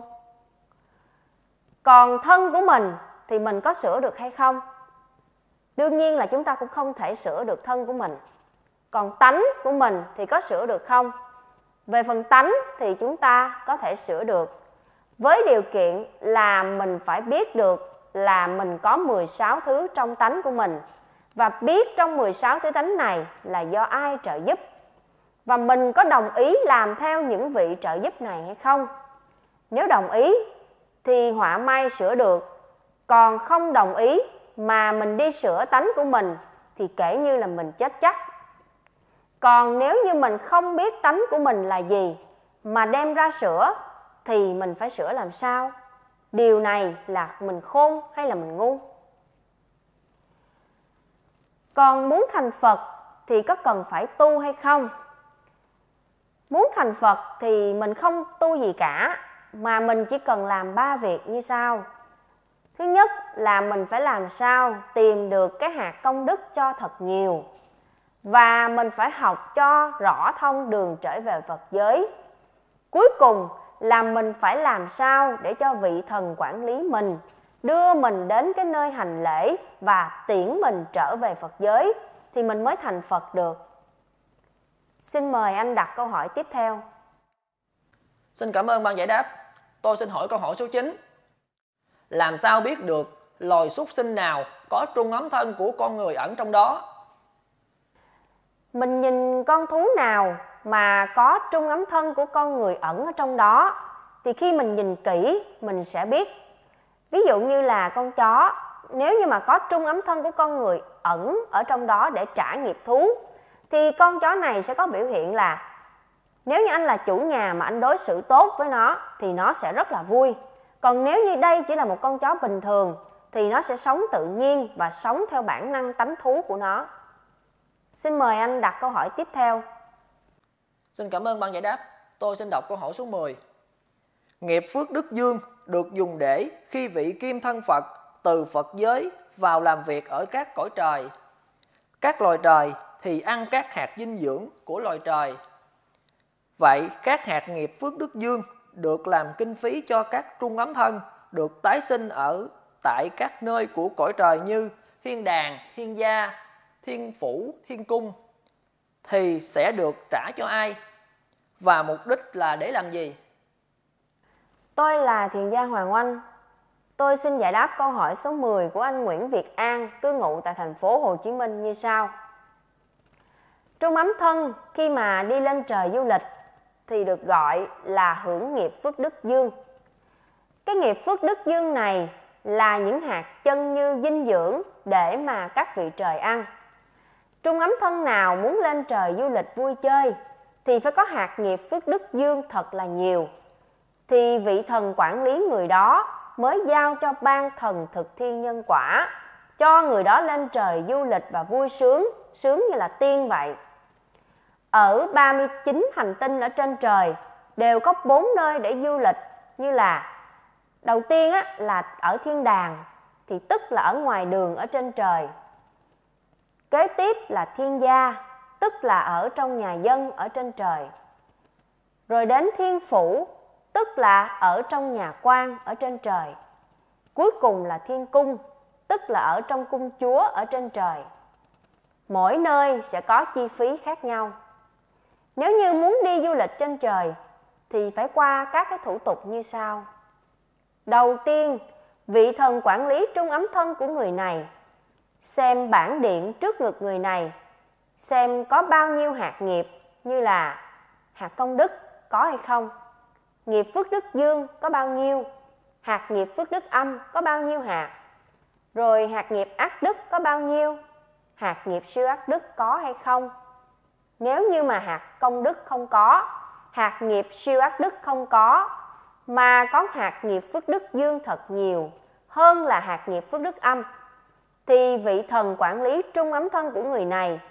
Còn thân của mình thì mình có sửa được hay không? Đương nhiên là chúng ta cũng không thể sửa được thân của mình. Còn tánh của mình thì có sửa được không? Về phần tánh thì chúng ta có thể sửa được, với điều kiện là mình phải biết được là mình có mười sáu thứ trong tánh của mình, và biết trong mười sáu thứ tánh này là do ai trợ giúp, và mình có đồng ý làm theo những vị trợ giúp này hay không. Nếu đồng ý thì họa may sửa được, còn không đồng ý mà mình đi sửa tánh của mình thì kể như là mình chết chắc. Còn nếu như mình không biết tánh của mình là gì mà đem ra sửa thì mình phải sửa làm sao? Điều này là mình khôn hay là mình ngu? Còn muốn thành Phật thì có cần phải tu hay không? Muốn thành Phật thì mình không tu gì cả, mà mình chỉ cần làm ba việc như sau. Thứ nhất là mình phải làm sao tìm được cái hạt công đức cho thật nhiều, và mình phải học cho rõ thông đường trở về Phật giới. Cuối cùng là mình phải làm sao để cho vị thần quản lý mình đưa mình đến cái nơi hành lễ và tiễn mình trở về Phật giới thì mình mới thành Phật được. Xin mời anh đặt câu hỏi tiếp theo. Xin cảm ơn ban giải đáp. Tôi xin hỏi câu hỏi số chín. Làm sao biết được loài súc sinh nào có trung ấm thân của con người ẩn trong đó? Mình nhìn con thú nào mà có trung ấm thân của con người ẩn ở trong đó thì khi mình nhìn kỹ mình sẽ biết. Ví dụ như là con chó, nếu như mà có trung ấm thân của con người ẩn ở trong đó để trả nghiệp thú thì con chó này sẽ có biểu hiện là nếu như anh là chủ nhà mà anh đối xử tốt với nó thì nó sẽ rất là vui. Còn nếu như đây chỉ là một con chó bình thường thì nó sẽ sống tự nhiên và sống theo bản năng tánh thú của nó. Xin mời anh đặt câu hỏi tiếp theo. Xin cảm ơn ban giải đáp. Tôi xin đọc câu hỏi số mười. Nghiệp phước đức dương được dùng để khi vị kim thân Phật từ Phật giới vào làm việc ở các cõi trời. Các loài trời thì ăn các hạt dinh dưỡng của loài trời. Vậy các hạt nghiệp phước đức dương được làm kinh phí cho các trung ấm thân được tái sinh ở tại các nơi của cõi trời như thiên đàng, thiên gia, thiên phủ, thiên cung thì sẽ được trả cho ai? Và mục đích là để làm gì? Tôi là thiền gia Hoàng Oanh. Tôi xin giải đáp câu hỏi số mười của anh Nguyễn Việt An, cư ngụ tại thành phố Hồ Chí Minh như sau. Trung ấm thân khi mà đi lên trời du lịch thì được gọi là hưởng nghiệp phước đức dương. Cái nghiệp phước đức dương này là những hạt chân như dinh dưỡng để mà các vị trời ăn. Trung ấm thân nào muốn lên trời du lịch vui chơi thì phải có hạt nghiệp phước đức dương thật là nhiều, thì vị thần quản lý người đó mới giao cho ban thần thực thi nhân quả, cho người đó lên trời du lịch và vui sướng, sướng như là tiên vậy. Ở ba mươi chín hành tinh ở trên trời đều có bốn nơi để du lịch, như là đầu tiên á, là ở thiên đàng, thì tức là ở ngoài đường ở trên trời. Kế tiếp là thiên gia, tức là ở trong nhà dân ở trên trời. Rồi đến thiên phủ, tức là ở trong nhà quan ở trên trời. Cuối cùng là thiên cung, tức là ở trong cung chúa ở trên trời. Mỗi nơi sẽ có chi phí khác nhau. Nếu như muốn đi du lịch trên trời thì phải qua các cái thủ tục như sau. Đầu tiên, vị thần quản lý trung ấm thân của người này xem bản điện trước ngực người này, xem có bao nhiêu hạt nghiệp, như là hạt công đức có hay không, nghiệp phước đức dương có bao nhiêu, hạt nghiệp phước đức âm có bao nhiêu hạt, rồi hạt nghiệp ác đức có bao nhiêu, hạt nghiệp siêu ác đức có hay không. Nếu như mà hạt công đức không có, hạt nghiệp siêu ác đức không có, mà có hạt nghiệp phước đức dương thật nhiều hơn là hạt nghiệp phước đức âm, thì vị thần quản lý trung ấm thân của người này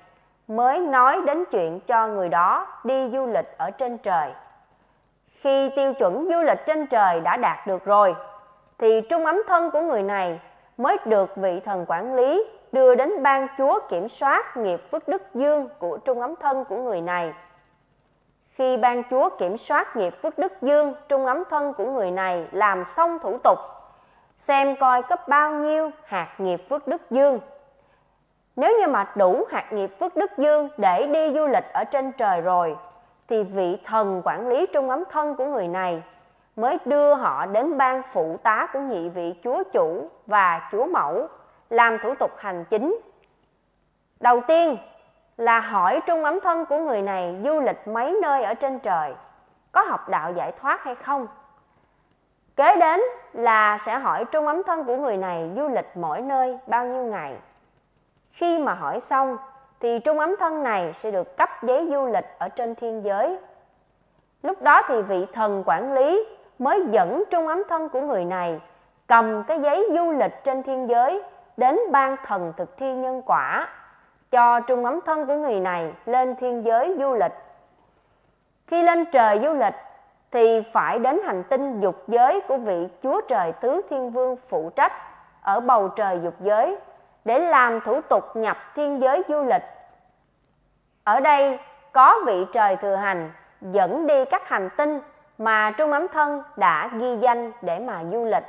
mới nói đến chuyện cho người đó đi du lịch ở trên trời. Khi tiêu chuẩn du lịch trên trời đã đạt được rồi, thì trung ấm thân của người này mới được vị thần quản lý đưa đến ban chúa kiểm soát nghiệp phước đức dương của trung ấm thân của người này. Khi ban chúa kiểm soát nghiệp phước đức dương trung ấm thân của người này làm xong thủ tục, xem coi cấp bao nhiêu hạt nghiệp phước đức dương. Nếu như mà đủ hạt nghiệp phước đức dương để đi du lịch ở trên trời rồi, thì vị thần quản lý trung ấm thân của người này mới đưa họ đến ban phụ tá của nhị vị chúa chủ và chúa mẫu làm thủ tục hành chính. Đầu tiên là hỏi trung ấm thân của người này du lịch mấy nơi ở trên trời, có học đạo giải thoát hay không. Kế đến là sẽ hỏi trung ấm thân của người này du lịch mỗi nơi bao nhiêu ngày. Khi mà hỏi xong thì trung ấm thân này sẽ được cấp giấy du lịch ở trên thiên giới. Lúc đó thì vị thần quản lý mới dẫn trung ấm thân của người này cầm cái giấy du lịch trên thiên giới đến ban thần thực thi nhân quả, cho trung ấm thân của người này lên thiên giới du lịch. Khi lên trời du lịch thì phải đến hành tinh dục giới của vị chúa trời tứ thiên vương phụ trách ở bầu trời dục giới để làm thủ tục nhập thiên giới du lịch. Ở đây có vị trời thừa hành dẫn đi các hành tinh mà trung ấm thân đã ghi danh để mà du lịch.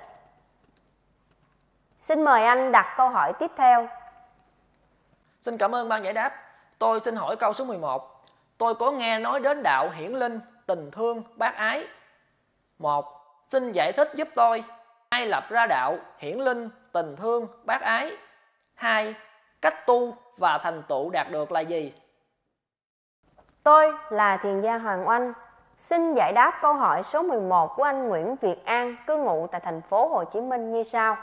Xin mời anh đặt câu hỏi tiếp theo. Xin cảm ơn ban giải đáp. Tôi xin hỏi câu số mười một. Tôi có nghe nói đến đạo hiển linh, tình thương, bác ái. Một. Xin giải thích giúp tôi ai lập ra đạo hiển linh, tình thương, bác ái. Hai. Cách tu và thành tựu đạt được là gì? Tôi là thiền gia Hoàng Oanh, xin giải đáp câu hỏi số mười một của anh Nguyễn Việt An, cư ngụ tại thành phố Hồ Chí Minh như sau.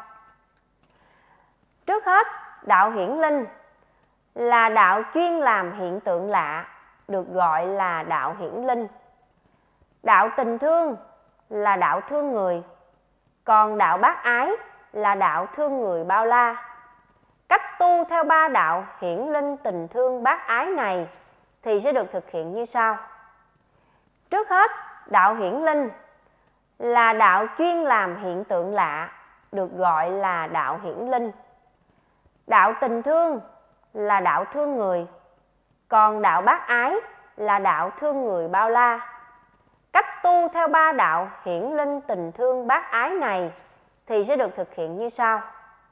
Trước hết, đạo hiển linh là đạo chuyên làm hiện tượng lạ, được gọi là đạo hiển linh. Đạo tình thương là đạo thương người, còn đạo bác ái là đạo thương người bao la. Cách tu theo ba đạo hiển linh, tình thương, bác ái này thì sẽ được thực hiện như sau. Trước hết, đạo hiển linh là đạo chuyên làm hiện tượng lạ, được gọi là đạo hiển linh. Đạo tình thương là đạo thương người, còn đạo bác ái là đạo thương người bao la. Cách tu theo ba đạo hiển linh, tình thương, bác ái này thì sẽ được thực hiện như sau.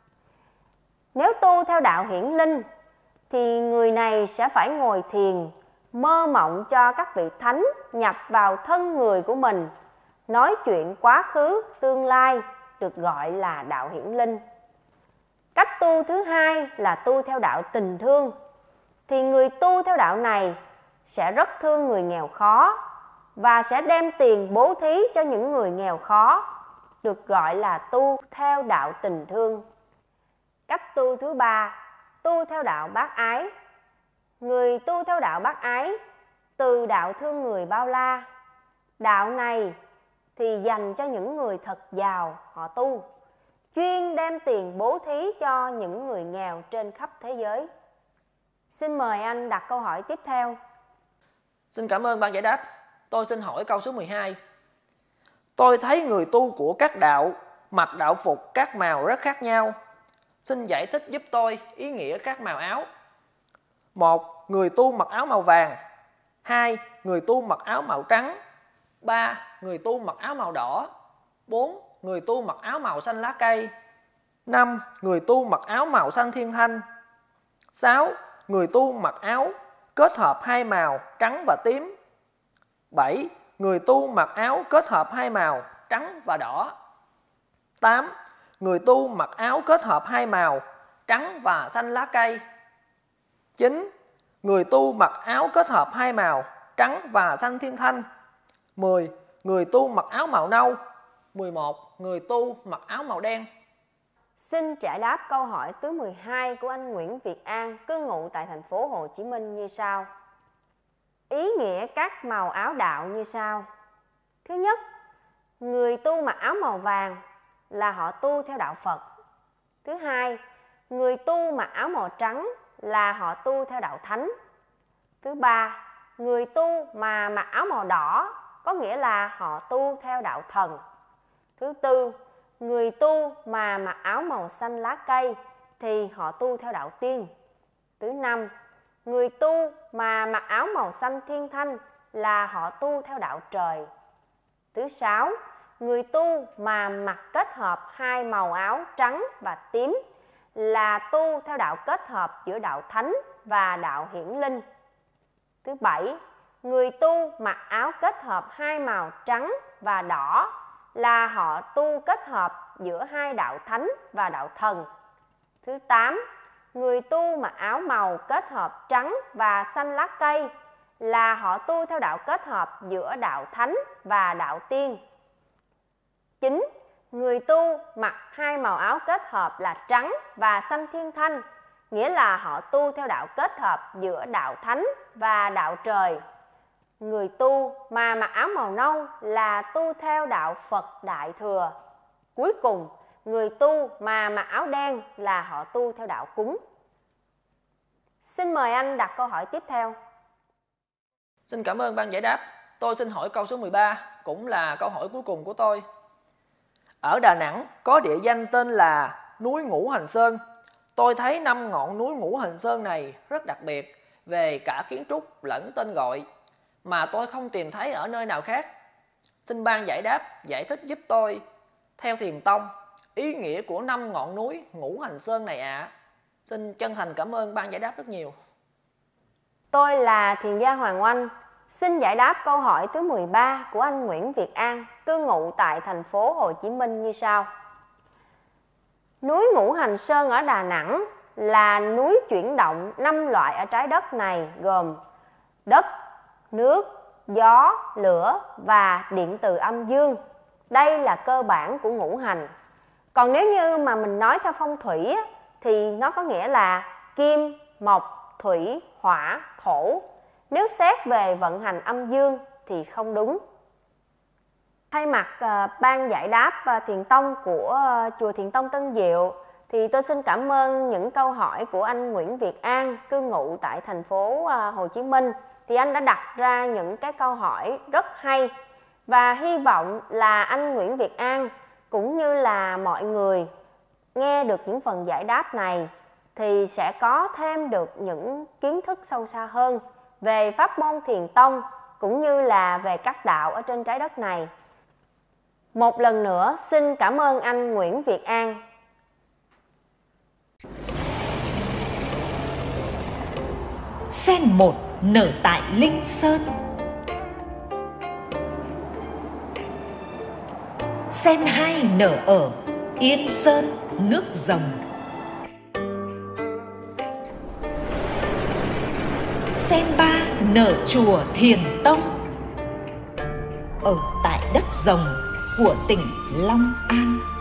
Nếu tu theo đạo hiển linh thì người này sẽ phải ngồi thiền, mơ mộng cho các vị thánh nhập vào thân người của mình, nói chuyện quá khứ, tương lai, được gọi là đạo hiển linh. Cách tu thứ hai là tu theo đạo tình thương, thì người tu theo đạo này sẽ rất thương người nghèo khó và sẽ đem tiền bố thí cho những người nghèo khó, được gọi là tu theo đạo tình thương. Cách tu thứ ba, tu theo đạo bác ái. Người tu theo đạo bác ái từ đạo thương người bao la. Đạo này thì dành cho những người thật giàu họ tu, chuyên đem tiền bố thí cho những người nghèo trên khắp thế giới. Xin mời anh đặt câu hỏi tiếp theo. Xin cảm ơn ban giải đáp. Tôi xin hỏi câu số mười hai. Tôi thấy người tu của các đạo mặc đạo phục các màu rất khác nhau. Xin giải thích giúp tôi ý nghĩa các màu áo. Một. Người tu mặc áo màu vàng. Hai. Người tu mặc áo màu trắng. Ba. Người tu mặc áo màu đỏ. Bốn. Người tu mặc áo màu xanh lá cây. Năm. Người tu mặc áo màu xanh thiên thanh. Sáu. Người tu mặc áo kết hợp hai màu trắng và tím. Bảy. Người tu mặc áo kết hợp hai màu trắng và đỏ. Tám. Người tu mặc áo kết hợp hai màu trắng và xanh lá cây. Chín. Người tu mặc áo kết hợp hai màu trắng và xanh thiên thanh. Mười. Người tu mặc áo màu nâu. Mười một. Người tu mặc áo màu đen. Xin trả đáp câu hỏi thứ mười hai của anh Nguyễn Việt An, cư ngụ tại thành phố Hồ Chí Minh như sau. Ý nghĩa các màu áo đạo như sau. Thứ nhất, người tu mặc áo màu vàng là họ tu theo đạo Phật. Thứ hai, người tu mặc áo màu trắng là họ tu theo đạo Thánh. Thứ ba, người tu mà mặc áo màu đỏ có nghĩa là họ tu theo đạo thần. Thứ tư, người tu mà mặc áo màu xanh lá cây thì họ tu theo đạo tiên. Thứ năm, người tu mà mặc áo màu xanh thiên thanh là họ tu theo đạo trời. Thứ sáu, người tu mà mặc kết hợp hai màu áo trắng và tím là tu theo đạo kết hợp giữa đạo thánh và đạo hiển linh. Thứ bảy, người tu mặc áo kết hợp hai màu trắng và đỏ là họ tu kết hợp giữa hai đạo thánh và đạo thần. Thứ tám, người tu mặc áo màu kết hợp trắng và xanh lá cây là họ tu theo đạo kết hợp giữa đạo thánh và đạo tiên. Chín, người tu mặc hai màu áo kết hợp là trắng và xanh thiên thanh, nghĩa là họ tu theo đạo kết hợp giữa đạo thánh và đạo trời. Người tu mà mặc áo màu nâu là tu theo đạo Phật Đại Thừa. Cuối cùng, người tu mà mặc áo đen là họ tu theo đạo cúng. Xin mời anh đặt câu hỏi tiếp theo. Xin cảm ơn ban giải đáp. Tôi xin hỏi câu số mười ba, cũng là câu hỏi cuối cùng của tôi. Ở Đà Nẵng có địa danh tên là núi Ngũ Hành Sơn. Tôi thấy năm ngọn núi Ngũ Hành Sơn này rất đặc biệt về cả kiến trúc lẫn tên gọi, mà tôi không tìm thấy ở nơi nào khác. Xin ban giải đáp giải thích giúp tôi theo Thiền Tông ý nghĩa của năm ngọn núi Ngũ Hành Sơn này ạ. À. Xin chân thành cảm ơn ban giải đáp rất nhiều. Tôi là thiền gia Hoàng Oanh. Xin giải đáp câu hỏi thứ mười ba của anh Nguyễn Việt An, cư ngụ tại thành phố Hồ Chí Minh như sau. Núi Ngũ Hành Sơn ở Đà Nẵng là núi chuyển động năm loại ở trái đất này, gồm đất, nước, gió, lửa và điện từ âm dương. Đây là cơ bản của ngũ hành. Còn nếu như mà mình nói theo phong thủy thì nó có nghĩa là kim, mộc, thủy, hỏa, thổ. Nếu xét về vận hành âm dương thì không đúng. Thay mặt uh, ban giải đáp uh, Thiền Tông của uh, chùa Thiền Tông Tân Diệu thì tôi xin cảm ơn những câu hỏi của anh Nguyễn Việt An, cư ngụ tại thành phố uh, Hồ Chí Minh. Thì anh đã đặt ra những cái câu hỏi rất hay, và hy vọng là anh Nguyễn Việt An cũng như là mọi người nghe được những phần giải đáp này thì sẽ có thêm được những kiến thức sâu xa hơn về pháp môn Thiền Tông cũng như là về các đạo ở trên trái đất này. Một lần nữa xin cảm ơn anh Nguyễn Việt An. Sen một nở tại Linh Sơn. Sen hai nở ở Yên Sơn, nước Rồng. Sen ba nở chùa Thiền Tông ở tại đất Rồng của tỉnh Long An.